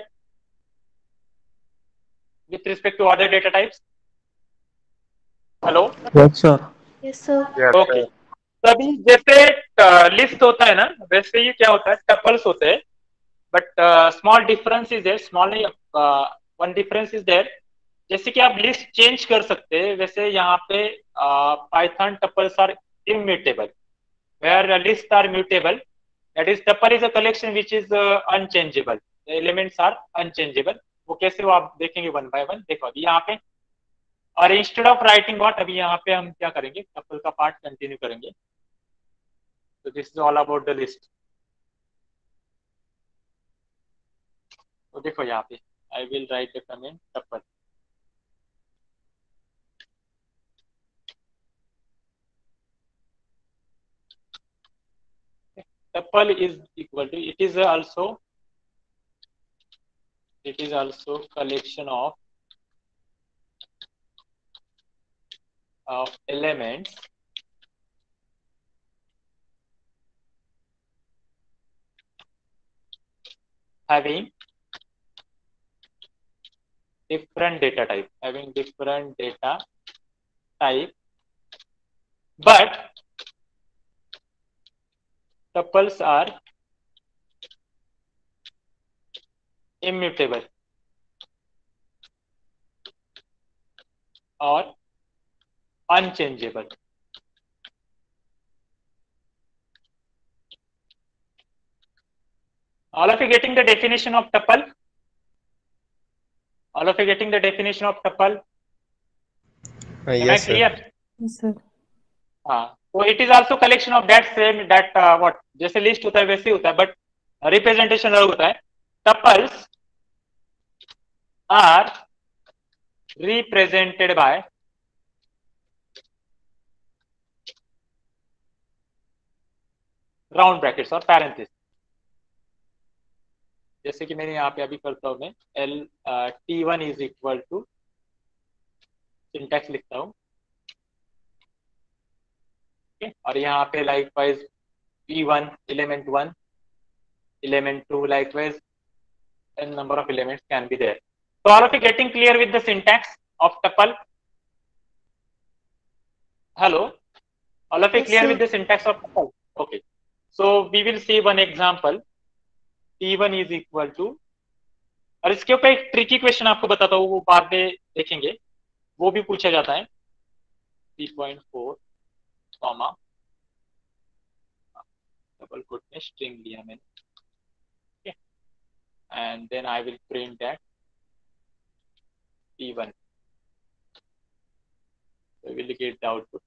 with respect to other data types? Hello? Yes, sir. Yes, sir. Okay. तभी जैसे list होता है ना, वैसे ये क्या होता है, टपल्स होते हैं, but small difference is there, small one difference is there. जैसे कि आप लिस्ट चेंज कर सकते हैं, वैसे यहाँ पे Python tuples are immutable, where list are mutable, that is tuple is a collection which is unchangeable, elements are unchangeable. वो कैसे, वो आप देखेंगे वन बाय वन। देखो अभी यहाँ पे, और इंस्टेड ऑफ राइटिंग व्हाट, अभी यहाँ पे हम क्या करेंगे, टपल का पार्ट कंटिन्यू करेंगे। तो this is all about the list. तो देखो यहाँ पे I will write the comment tuple. Tuple is equal to, it is also collection of elements having different data type, but tuples are immutable or unchangeable. All of you getting the definition of tuple? All of you getting the definition of tuple? Am I Yes sir. clear? Yes, sir. हाँ, तो it is also collection of that same that what, जैसे list होता है वैसे ही होता है, but representation अलग होता है. Tuples are represented by round brackets और पैरेंथेसिस. जैसे कि मैंने यहाँ पे अभी करता हूँ मैं L T1 is equal to, syntax लिखता हूँ, और यहाँ पे likewise P1 element 1 element 2 likewise n number of elements can be there. So all of you getting clear with the syntax of tuple? Hello, all of you Yes, clear sir. with the syntax of tuple? Okay, so we will see one example. T1 is equal to, और इसके ऊपर एक tricky question आपको बताता हूँ, वो बाद में देखेंगे, वो भी पूछा जाता है. 3.4 कॉमा डबल कोट में स्ट्रिंग लिया मैंने, okay, and then I will print that T1. So we will get the output.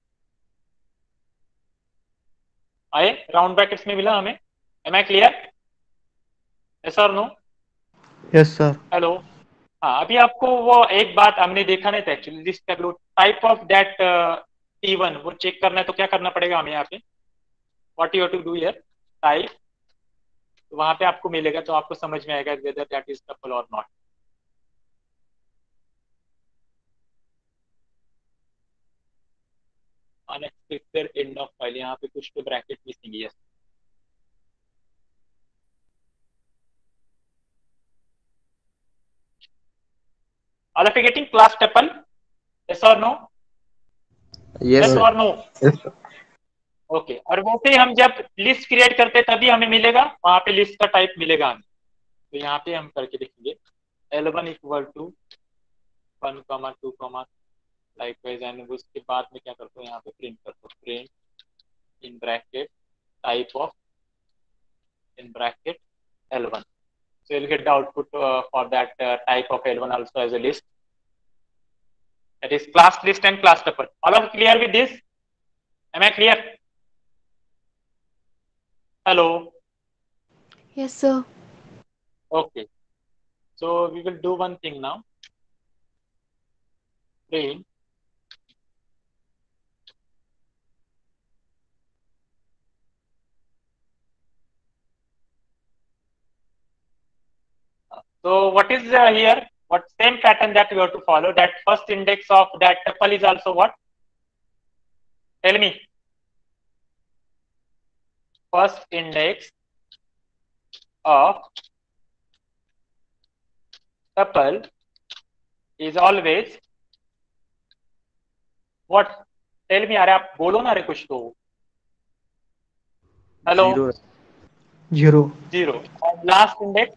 आए राउंड ब्रैकेट्स में मिला हमें. Am I clear? Yes or no? Yes, sir. Hello. हाँ, अभी आपको वो एक बात हमने देखा नहीं था एक्चुअली, लिस्ट का टाइप ऑफ दैट T1 वो चेक करना है, तो क्या करना पड़ेगा हमें यहाँ पे, what you have to do here, type, वहां पे आपको मिलेगा, तो आपको समझ में आएगा वेदर दैट इज टपल और not. Unexpected end of file, यहाँ पे कुछ तो ब्रैकेट मिसिंग है. All of you getting class tuple? Yes or no? Yes, Yes sir. or no? Yes, sir. Okay. और वैसे ही हम जब लिस्ट क्रिएट करते हैं तभी हमें मिलेगा, वहां पे लिस्ट का टाइप मिलेगा हमें. तो यहाँ पे हम करके देखेंगे L1 equal to 1, 2, likewise, and उसके बाद में क्या करते हो, यहाँ पे प्रिंट करते हो, print in bracket type of in bracket L1. So you'll get the output for that type of L1 also as a list. That is class list and class tuple. All of you clear with this? Am I clear? Hello. Yes, sir. Okay. So we will do one thing now. Print so what is here? What same pattern that we have to follow? That first index of that tuple is also what? Tell me. First index of tuple is always what? Tell me. अरे आप बोलो ना, अरे कुछ तो. Hello. 0. 0. And last index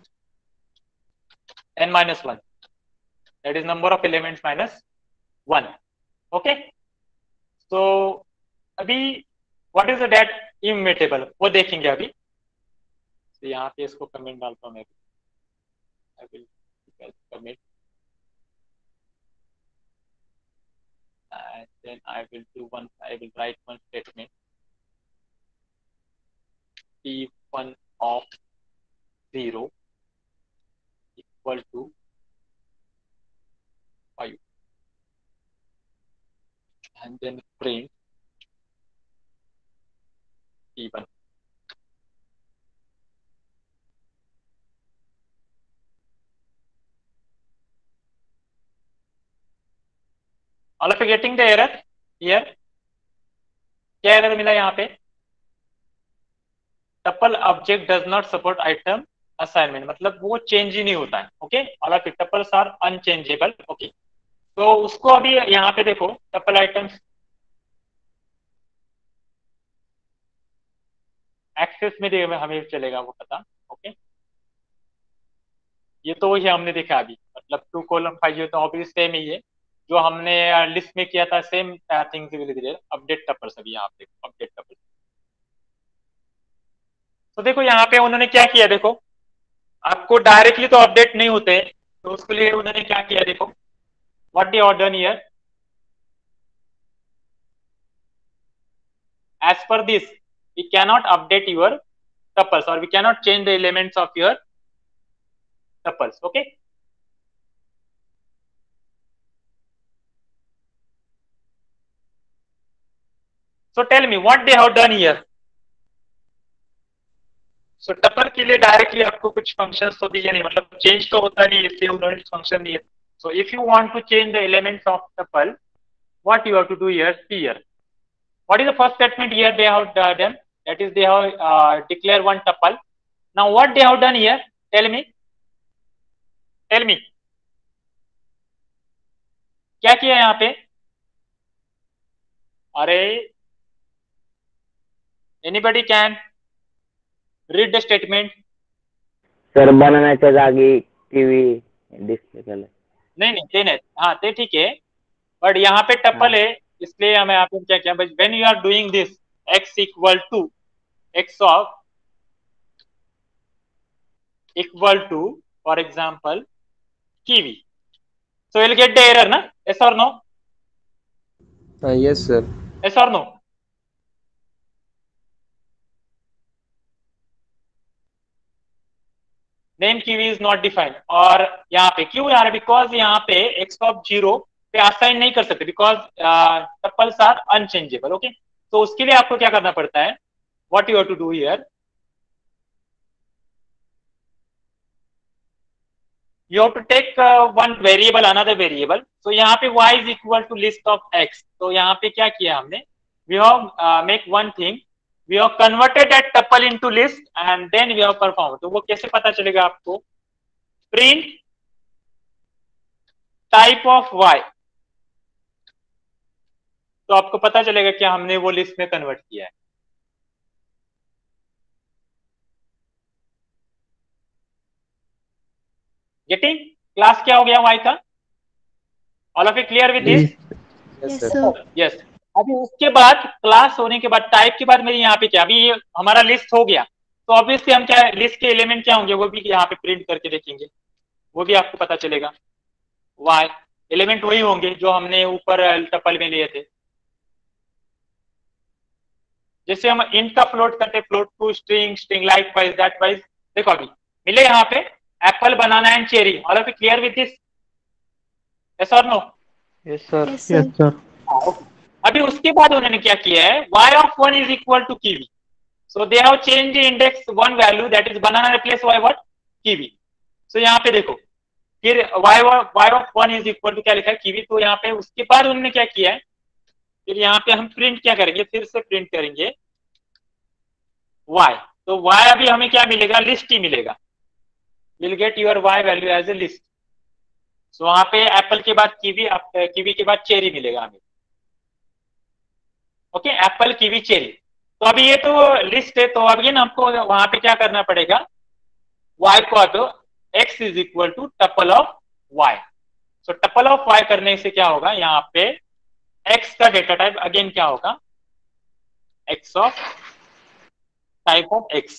n-1. That is number of elements minus 1. Okay. So अभी what is the that immutable, वो देखेंगे अभी. तो यहाँ पे इसको कमेंट डालता हूँ मैं. I will commit and then I will write one statement. T1 of 0 equal to 5, and then print T1. All of you getting the error here? क्या एरर मिला यहाँ पे? Tuple object does not support item assignment, मतलब वो change ही नहीं होता है. Okay, all of tuples are unchangeable. Okay, तो उसको अभी यहाँ पे देखो, टपल आइटम्स एक्सेस में हमें चलेगा वो पता. ओके, ये तो वही हमने देखा अभी, मतलब 2 कॉलम 5 तो ऑब्वियस सेम ही है जो हमने लिस्ट में किया था, same things will be there. Update tuples अभी यहाँ पे अपडेट टपल्स. तो देखो यहाँ पे उन्होंने क्या किया, देखो आपको डायरेक्टली तो अपडेट नहीं होते, तो उसके लिए उन्होंने क्या किया, देखो what they are done here. as per this we cannot update your tuples or we cannot change the elements of your tuples. Okay, so tell me what they have done here. So tuple के लिए directly आपको कुछ functions तो दिए नहीं, मतलब change तो होता नहीं इसलिए उन्होंने फंक्शन दिए. So if you want to change the elements of tuple, what you have to do here? See here. What is the first statement here they have done? That is they have declared one tuple. Now what they have done here? Tell me. Tell me. क्या किया यहाँ पे? अरे anybody can read the statement? Sir बनाण्याच्या जागी TV display केलं. नहीं ते नहीं, हाँ ते ठीक है, बट यहाँ पे टपल है इसलिए हमें यहाँ पे क्या किया, when you are doing this x equal to for example kiwi, so you'll get the error na, yes or no? Yes sir. Yes or no? Name kiwi is not defined. और यहाँ पे क्यों यार? बिकॉज यहाँ पे x of 0 पे assign नहीं कर सकते because tuples are unchangeable. Okay, तो उसके लिए आपको क्या करना पड़ता है? What you have to do here, you have to take one variable another variable. so यहाँ पे y is equal to list of x. तो यहाँ पे क्या किया हमने? we have make one thing, we have converted that tuple into list and then we have performed. तो वो कैसे पता चलेगा आपको? print type of y, तो आपको पता चलेगा कि हमने वो लिस्ट में कन्वर्ट किया है. गेटिंग? क्लास क्या हो गया y का? All of you clear with this? Yes, sir. Yes. अभी उसके बाद क्लास होने के बाद टाइप के बाद मेरी यहाँ पे क्या, अभी ये हमारा लिस्ट हो गया, तो ऑब्वियसली हम क्या लिस्ट के एलिमेंट क्या होंगे वो भी यहाँ पे प्रिंट करके देखेंगे, वो भी आपको पता चलेगा. वाई एलिमेंट वही होंगे जो हमने ऊपर टपल में लिए थे. जैसे हम इंट का फ्लोट करते, float to string, string likewise, that wise. देखो अभी मिले यहाँ पे apple, banana and cherry. All of you clear with this? Yes और no? Yes sir. Yes, sir. Yes sir. अभी उसके बाद उन्होंने क्या किया है? y of 1 is equal to kiwi. So they have changed the index 1 value, that is banana replace y what? kiwi. So यहाँ पे देखो फिर y of 1 is equal to क्या लिखा है? kiwi. तो यहाँ पे उसके बाद उन्होंने क्या किया है? फिर यहाँ पे हम प्रिंट क्या करेंगे? फिर से प्रिंट करेंगे y. तो y अभी हमें क्या मिलेगा? लिस्ट ही मिलेगा. You'll get your y value as a list. So वहां पे एप्पल के बाद kiwi के बाद चेरी मिलेगा हमें. Okay, apple, kiwi, cherry. तो अभी ये तो लिस्ट है, तो अभी ना हमको वहां पे क्या करना पड़ेगा? y को दो x is equal to tuple of y. So tuple of y करने से क्या होगा? यहाँ पे x का डेटा टाइप अगेन क्या होगा? x of type of x,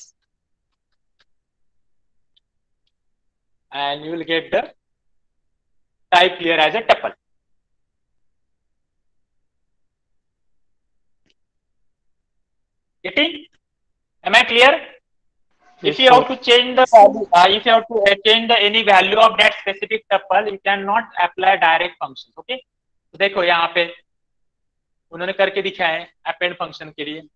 and you will get the type here as a tuple. Getting? Am I clear? If you have to change the value, if you have to change the any value of that specific tuple, you cannot apply direct functions. Okay? तो देखो यहाँ पे उन्होंने करके दिखाया है append function के लिए.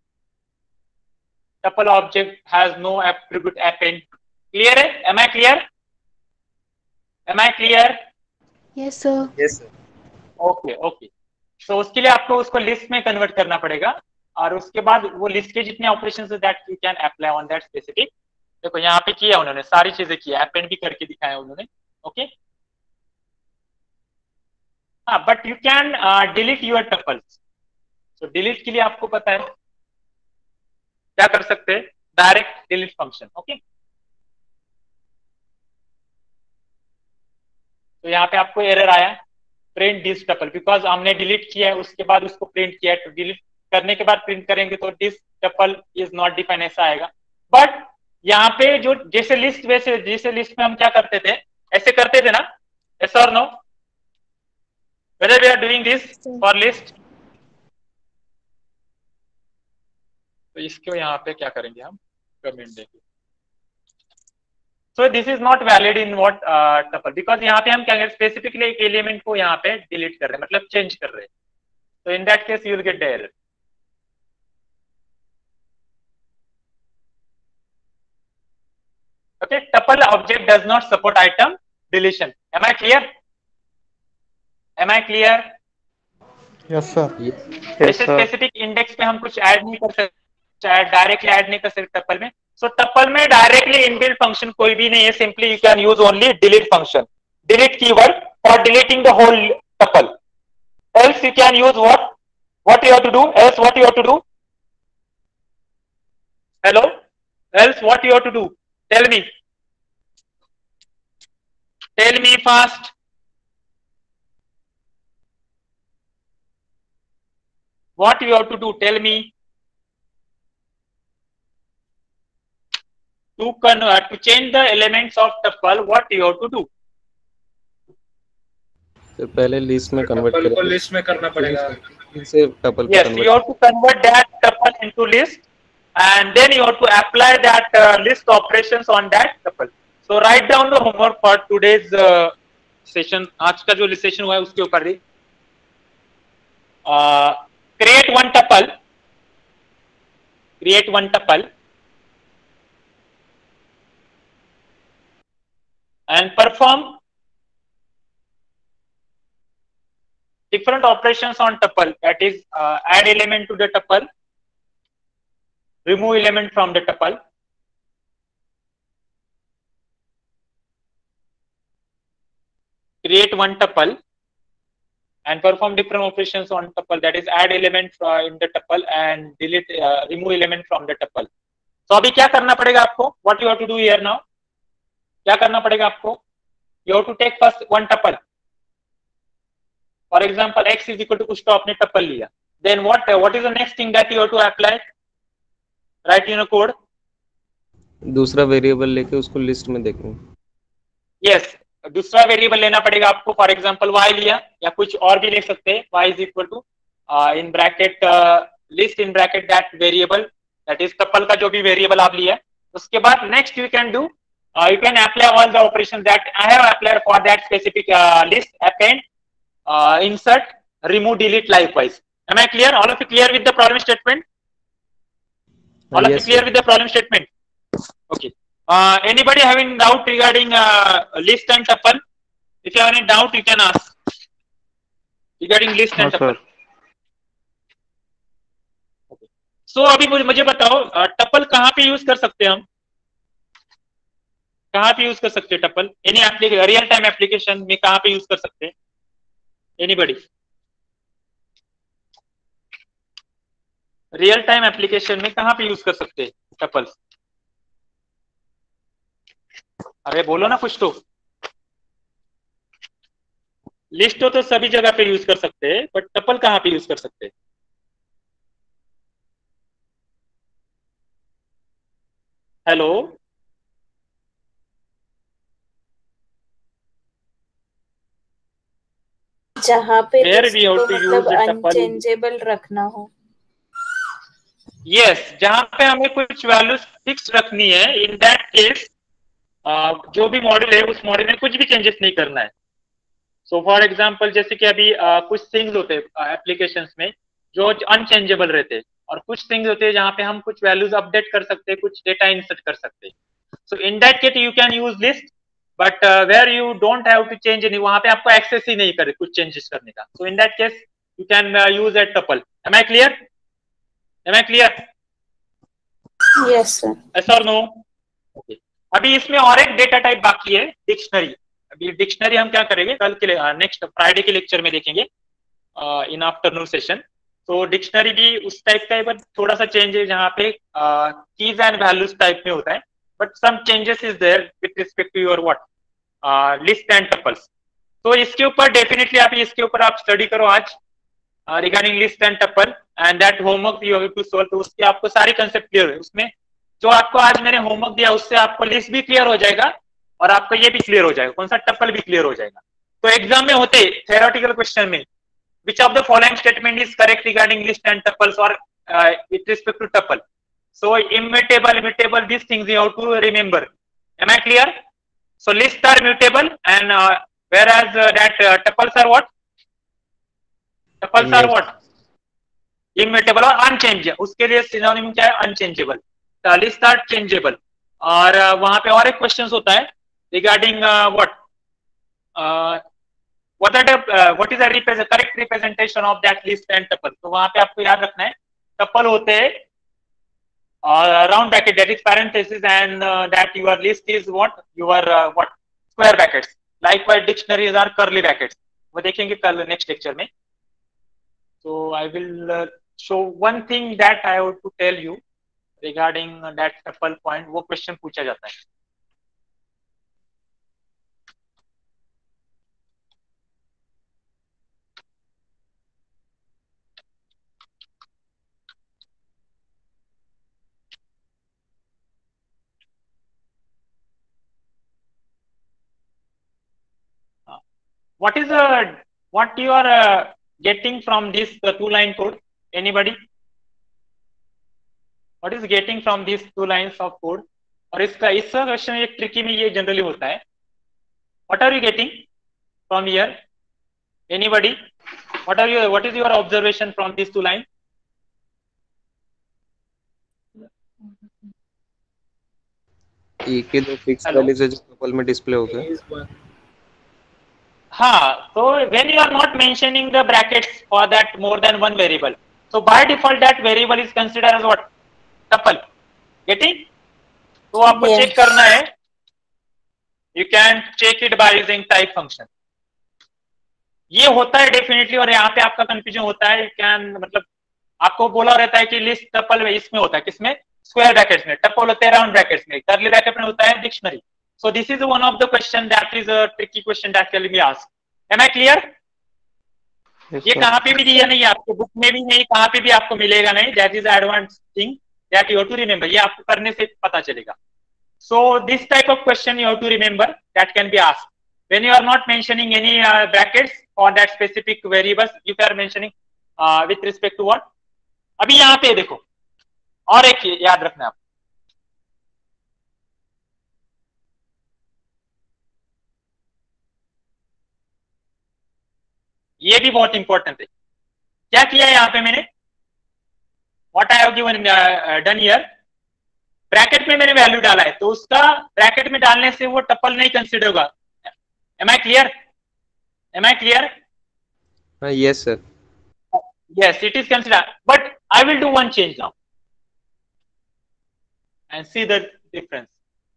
Tuple object has no attribute append. Clear है? Am I clear? Am I clear? Yes, sir. Yes sir. Okay. तो उसके लिए आपको उसको लिस्ट में कन्वर्ट करना पड़ेगा और उसके बाद वो लिस्ट के जितने ऑपरेशंस है that you can apply on that specific. देखो यहाँ पे किया उन्होंने, सारी चीजें किया, अपेंड भी करके दिखाया उन्होंने. ओके, हाँ, but you can delete your tuples. So delete के लिए आपको पता है क्या कर सकते हैं? Direct delete function. ओके, तो यहाँ पे आपको एरर आया प्रिंट दिस टपल, बिकॉज हमने डिलीट किया है उसके बाद उसको प्रिंट किया है. तो डिलीट करने के बाद प्रिंट करेंगे तो this tuple is not defined ऐसा आएगा. बट यहाँ पे जो जैसे लिस्ट, वैसे जैसे लिस्ट में हम क्या करते थे, ऐसे करते थे ना? यस और no? Whether we are doing this for list? तो इसको यहाँ पे क्या करेंगे हम, कमेंट देंगे। So this is not valid in what tuple, because यहाँ पे हम क्या करें, स्पेसिफिकली एक एलिमेंट को यहाँ पे डिलीट कर रहे हैं, मतलब चेंज कर रहे हैं। तो in that case you will get the error. Okay, tuple object does not support item deletion. Am I clear? Am I clear? Yes, sir. Yes, जैसे sir. स्पेसिफिक इंडेक्स पे हम कुछ ऐड नहीं कर सकते, डायरेक्टली ऐड नहीं कर सकते टपल में। सो टपल में डायरेक्टली इनबिल्ट फंक्शन कोई भी नहीं है, simply you can use only delete function, delete keyword for deleting the whole tuple. Else you can use what you have to do, else what you have to do, hello, else what you have to do, tell me fast. What you have to do, tell me. To change the elements of tuple, what you have to do? तो पहले list में convert करेंगे, list में करना पड़ेगा, से tuple Yes, you have to convert that tuple into list, and then you have to apply that list operations on that tuple. So write down the homework for today's session. आज का जो session हुआ है उसके ऊपर ही create one tuple and perform different operations on tuple, that is add element to the tuple, remove element from the tuple, create one tuple and perform different operations on tuple, that is add element in the tuple and delete remove element from the tuple. So अभी क्या करना पड़ेगा आपको, what you have to do here now, क्या करना पड़ेगा आपको, you have to take first one tuple. For example, x is equal to कुछ तो आपने tuple लिया, then what is the next thing that you have to apply, write in a code. दूसरा variable लेके उसको लिस्ट में देखेंगे। Yes, दूसरा वेरिएबल लेना पड़ेगा आपको। फॉर एग्जांपल y लिया, या कुछ और भी ले सकते हैं, y is equal to in bracket list in bracket that variable, that is tuple का जो भी वेरिएबल आप लिया। उसके बाद next you can do, you can apply all the operation that I have applied for that specific list, append, insert, remove, delete likewise. Am I clear? All of you clear with the problem statement? All of you clear with the problem statement? Okay. Anybody having doubt regarding list and tuple? If you have any doubt, you can ask regarding list and tuple. Okay. So अभी मुझे बताओ tuple कहाँ पे use कर सकते हैं हम, कहाँ पे यूज कर सकते हैं tuple? Any real time application में कहाँ पे यूज कर सकते हैं? Anybody? रियल टाइम एप्लीकेशन में कहाँ पे यूज कर सकते हैं टपल्स? अरे बोलो ना कुछ तो। लिस्ट तो सभी जगह पे यूज कर सकते हैं, बट टपल कहाँ पे यूज कर सकते हैं? हेलो, जहाँ पे Where we have to use मतलब the tuple? अनचेंजेबल रखना हो। यस, जहां पे हमें कुछ वैल्यूज फिक्स रखनी है, इन दैट केस जो भी मॉडल है उस मॉडल में कुछ भी चेंजेस नहीं करना है। सो फॉर एग्जांपल जैसे कि अभी कुछ थिंग्स होते हैं एप्लीकेशंस में जो अनचेंजेबल रहते हैं, और कुछ थिंग्स होते हैं जहां पे हम कुछ वैल्यूज अपडेट कर सकते हैं, कुछ डेटा इंसर्ट कर सकते हैं। So in that case you can use list, but where you don't have to change any, वहां पे आपको एक्सेस ही नहीं करे कुछ चेंजेस करने का। So in that case you can use a tuple. Am I clear? Am I clear? Yes sir. Yes or no? Okay. अभी इसमें और एक डेटा टाइप बाकी है, डिक्शनरी। अभी डिक्शनरी हम क्या करेंगे कल के नेक्स्ट फ्राइडे के लेक्चर में देखेंगे इन आफ्टरनून सेशन। तो डिक्शनरी भी उस टाइप का है, बट थोड़ा सा चेंज है जहाँ पे कीज एंड वैल्यूज टाइप में होता है, but some changes is there with respect to your what list and tuples. तो इसके ऊपर डेफिनेटली आप इसके ऊपर आप स्टडी करो आज regarding list and tuple, and that homework you have to solve. तो उसके आपको सारे कंसेप्ट क्लियर है। उसमें जो आपको आज मैंने होमवर्क दिया उससे आपको लिस्ट भी क्लियर हो जाएगा और आपको ये भी क्लियर हो जाएगा, कौन सा टपल भी क्लियर हो जाएगा। तो एग्जाम में होते थ्योरेटिकल क्वेश्चन में which of the following statement is correct regarding list and tuples और with respect to tuple, So immutable, mutable, these things you have to remember. Am I clear? So lists are mutable, and whereas that tuples are what? Tuples are what? Immutable or unchangeable. उसके लिए synonym क्या है? Unchangeable. Lists are changeable. और वहां पे और एक question होता है regarding what? What is the correct representation of that list and tuple? तो वहां पे आपको याद रखना है tuple होते हैं round bracket, that is parenthesis, and that your list is what? Your what? Square brackets. Likewise dictionaries are curly brackets. वो देखेंगे कल next lecture में. So I will show one thing that I have to tell you regarding that tuple point. वो question पूछा जाता है. What you are getting from this two-line code? Anybody? What is getting from these 2 lines of code? और इसका question एक tricky में ये generally होता है. What are you getting from here? Anybody? What is your observation from these 2 lines? एक के दो फिक्स वैल्यूज है जो टपल में डिस्प्ले हो गए. हाँ, so when you are not mentioning the brackets for that more than one variable, so by default that variable is considered as what? Tuple. Getting? तो आपको चेक करना है. You can check it by using type function. ये होता है definitely, और यहाँ पे आपका कंफ्यूजन होता है. मतलब आपको बोला रहता है कि लिस्ट टपल में इसमें होता है, किसमें? स्क्वायर ब्रैकेट्स में. टपल होते हैं राउंड ब्रैकेट्स में, कर्ली ब्रैकेट में होता है dictionary. So this is one of the question that is a tricky question that can be asked. Am I clear? ये कहाँ पे भी दिया नहीं है आपको, बुक में भी नहीं, कहाँ पे भी आपको मिलेगा नहीं. That is advanced thing that you have to remember. ये आपको करने से पता चलेगा. So this type of question you have to remember that can be asked when you are not mentioning any brackets for that specific variables. If you are mentioning with respect to what? अभी यहाँ पे देखो, और एक याद रखना आप. ये भी बहुत इंपॉर्टेंट है. क्या किया है यहाँ पे मैंने? What I have given done here, bracket में मैंने वैल्यू डाला है, तो उसका ब्रैकेट में डालने से वो टपल नहीं कंसीडर होगा. Am I clear? Am I clear? Yes sir. Yes, it is considered, but I will do one change now and see the difference.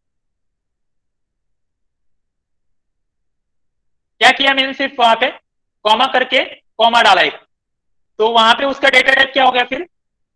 क्या किया मैंने? सिर्फ वहां पे कॉमा करके कॉमा डाला एक, तो वहां पे उसका डेटा टाइप क्या हो गया फिर?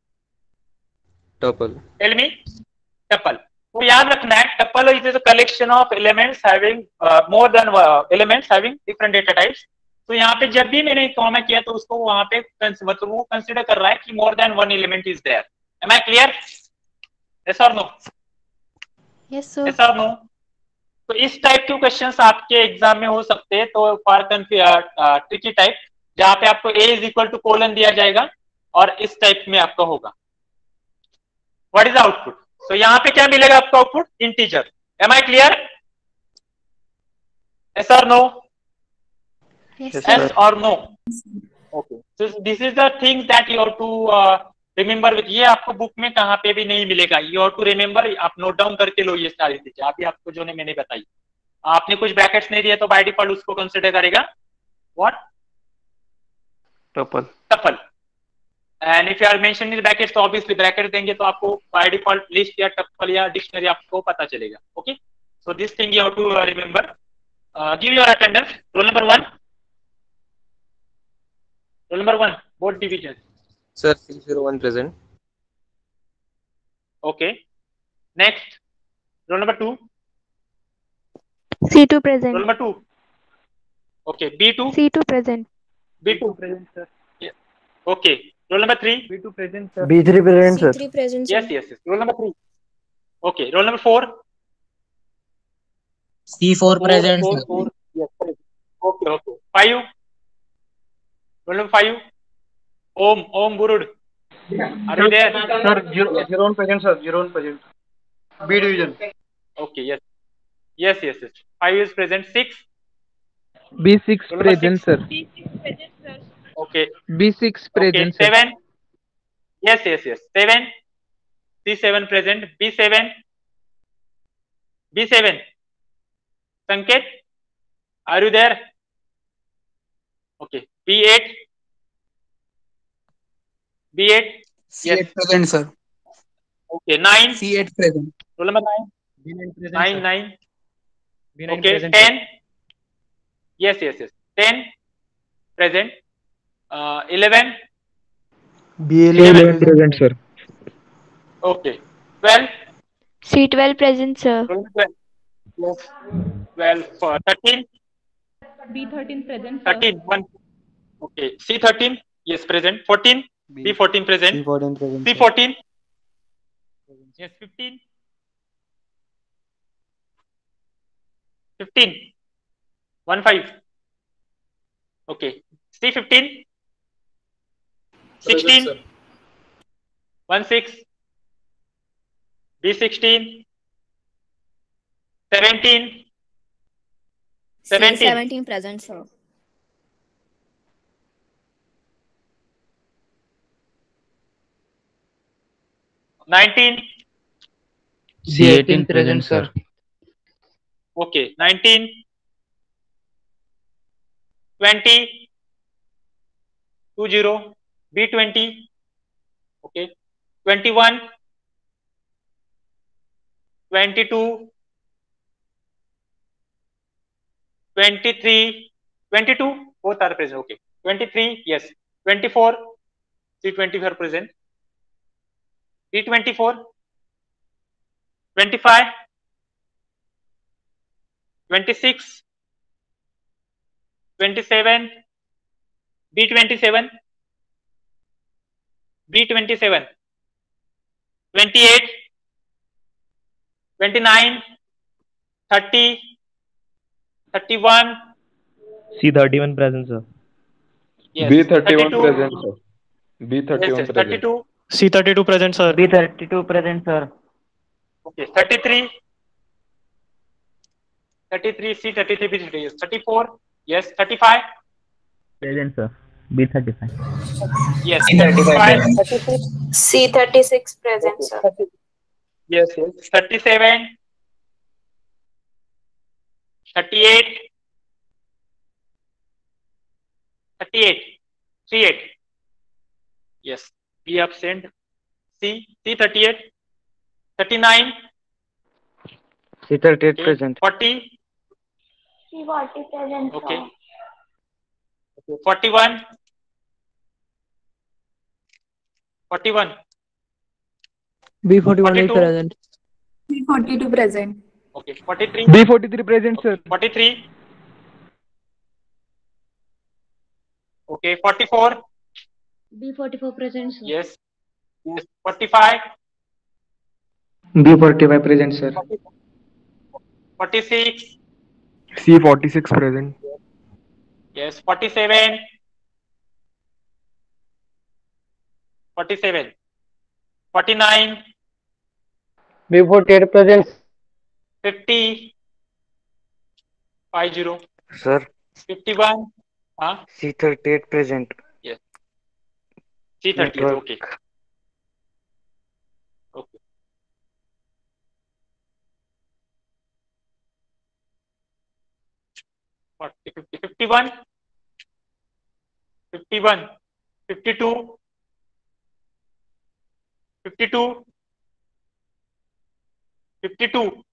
टपल. Tell me. टपल. तो याद रखना है, tuple is a collection of elements having more than elements having different data types. तो यहाँ पे जब भी मैंने कॉमा किया तो उसको वहां पे मतलब वो कंसीडर कर रहा है कि more than one element is there. Am I clear? Yes और नो? Yes, sir. यस और नो? तो इस टाइप के क्वेश्चंस आपके एग्जाम में हो सकते हैं. तो फॉर ट्रिकी टाइप, जहां पे आपको a is equal to colon दिया जाएगा और इस टाइप में आपका होगा. What is output? सो यहाँ पे क्या मिलेगा आपका output? Integer. Am I clear? Yes और no? Yes, Yes sir. or no? Okay. So this is the things that you have to remember with. ये आपको बुक में कहाँ पे भी नहीं मिलेगा. You have to remember. आप नोट डाउन करके लो ये सारी चीजें. अभी आपको जो ने मैंने बताई. आपने कुछ ब्रैकेट्स नहीं दिए तो बाय डिफॉल्ट उसको कंसीडर करेगा what? Tuple. Tuple. And if you are mentioning brackets तो ऑब्वियसली ब्रैकेट देंगे तो आपको बाय डिफॉल्ट लिस्ट या टपल या डिक्शनरी आपको पता चलेगा. Okay. So this thing you have to remember. Give your attendance. Roll number 1. Roll number 1, both divisions. Sir, C01 present. Okay. Next, roll number 2. C2 Roll present. number 2. Okay. B2. C2 present. B2 present, sir. Yeah. Okay. Roll number 3. B2 present, sir. B3 present, sir. C3 present. Yes, yes, yes. Roll number 3. Okay. Roll number 4. C4 present. 4, 4. Yes, correct. Okay, okay. 5. Roll number 5. Om Burud. Are you there? Sir, 01 present, sir. 01 present. B division. Okay, yes. Yes. 5 is present. 6. B6 Roll number present, 6. sir. Okay. B6 Okay. present, sir. 7. Yes. 7. C7 present. B7. B7. Sanket, are you there? Okay. B8. B8. C8 Yes. present, sir. Okay. 9. C8 present. Roll number 9. B9 present, 9. sir. 9. B9 Okay. present, 10. Yes. 10 present. 11. B11 present, sir. Okay. 12. C12 present, sir. Roll number 12. Yes. 12 for 13. B13 present, sir. 13. 1. Okay. C13. Yes, present. 14. B14 present. C14 present. C14. Yes, 15. 15. 1-5. Okay. C15. 16. 1-6. B16. 17. 17. C17 present, sir. 19. C18 present, sir. Okay. 19. 20. 20. B20. Okay. 21. 22. 23. 22. Both are present. Okay. 23. Yes. 24. C24 present. B24. 25. 26. 27. B27. B27. 28. 29. 30. 31. C31 present, sir. Yes. B31 32. present, sir. B31 Yes. present. 32. C32 present, sir. B32 present, sir. Okay. 33. 33. C33. B33. Yes. 34. Yes. 35. Present, sir. B35. Yes. C35 present. 36. C36 present, sir. Yes. 37. 38. 38. 38. Yes. B absent. C38. 39. C38 Okay. present. 40. C40 present, Okay. 41. 41. B41 is 42. present. B42 present. Okay. 43. B43 present, sir. 43. Okay. 44. B44 present, sir. Yes. 45. B45 present, sir. 46. C46 present. Yes. 47. 47. 49. B48 present. 50. 50. Sir, 51. C38 present. Yes. C30. Network. Okay. Okay. What? 50, 51. 51. 52. 52. 52.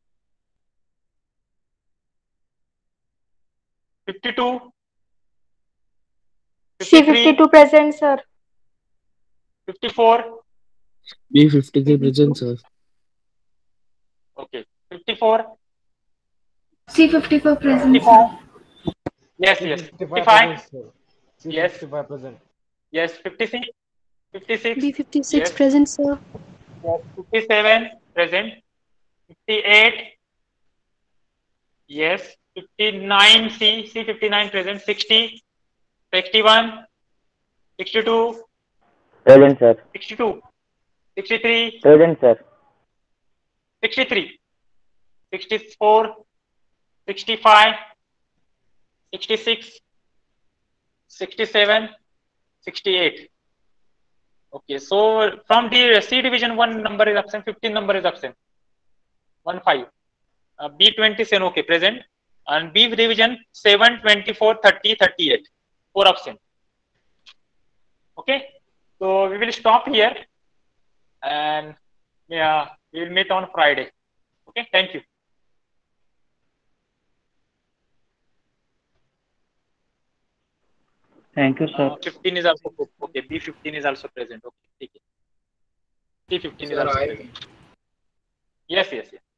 52. C52 present, sir. 54. B53 present, sir. Okay. 54. C54 present. 55. Yes. 55. Yes. C55 present. Yes. 56. 56. B56 Yes. present, sir. Yes. 57. Present. 58. Yes. 59. C59 present. 60. 61. 62. Present, sir. 62, 63, Present, sir. 63, 64, 65, 66, 67, 68. Okay, so from the C division, one number is absent, 15 number is absent. 15. B27, okay, present. And B division 7, 24, 30, 38. 4 absent. Okay, so we will stop here, and yeah, we will meet on Friday. Okay, thank you. Thank you, sir. 15 is also okay. B15 is also present. Okay, ठीक है. C15 is also present. Yes, yes, yes.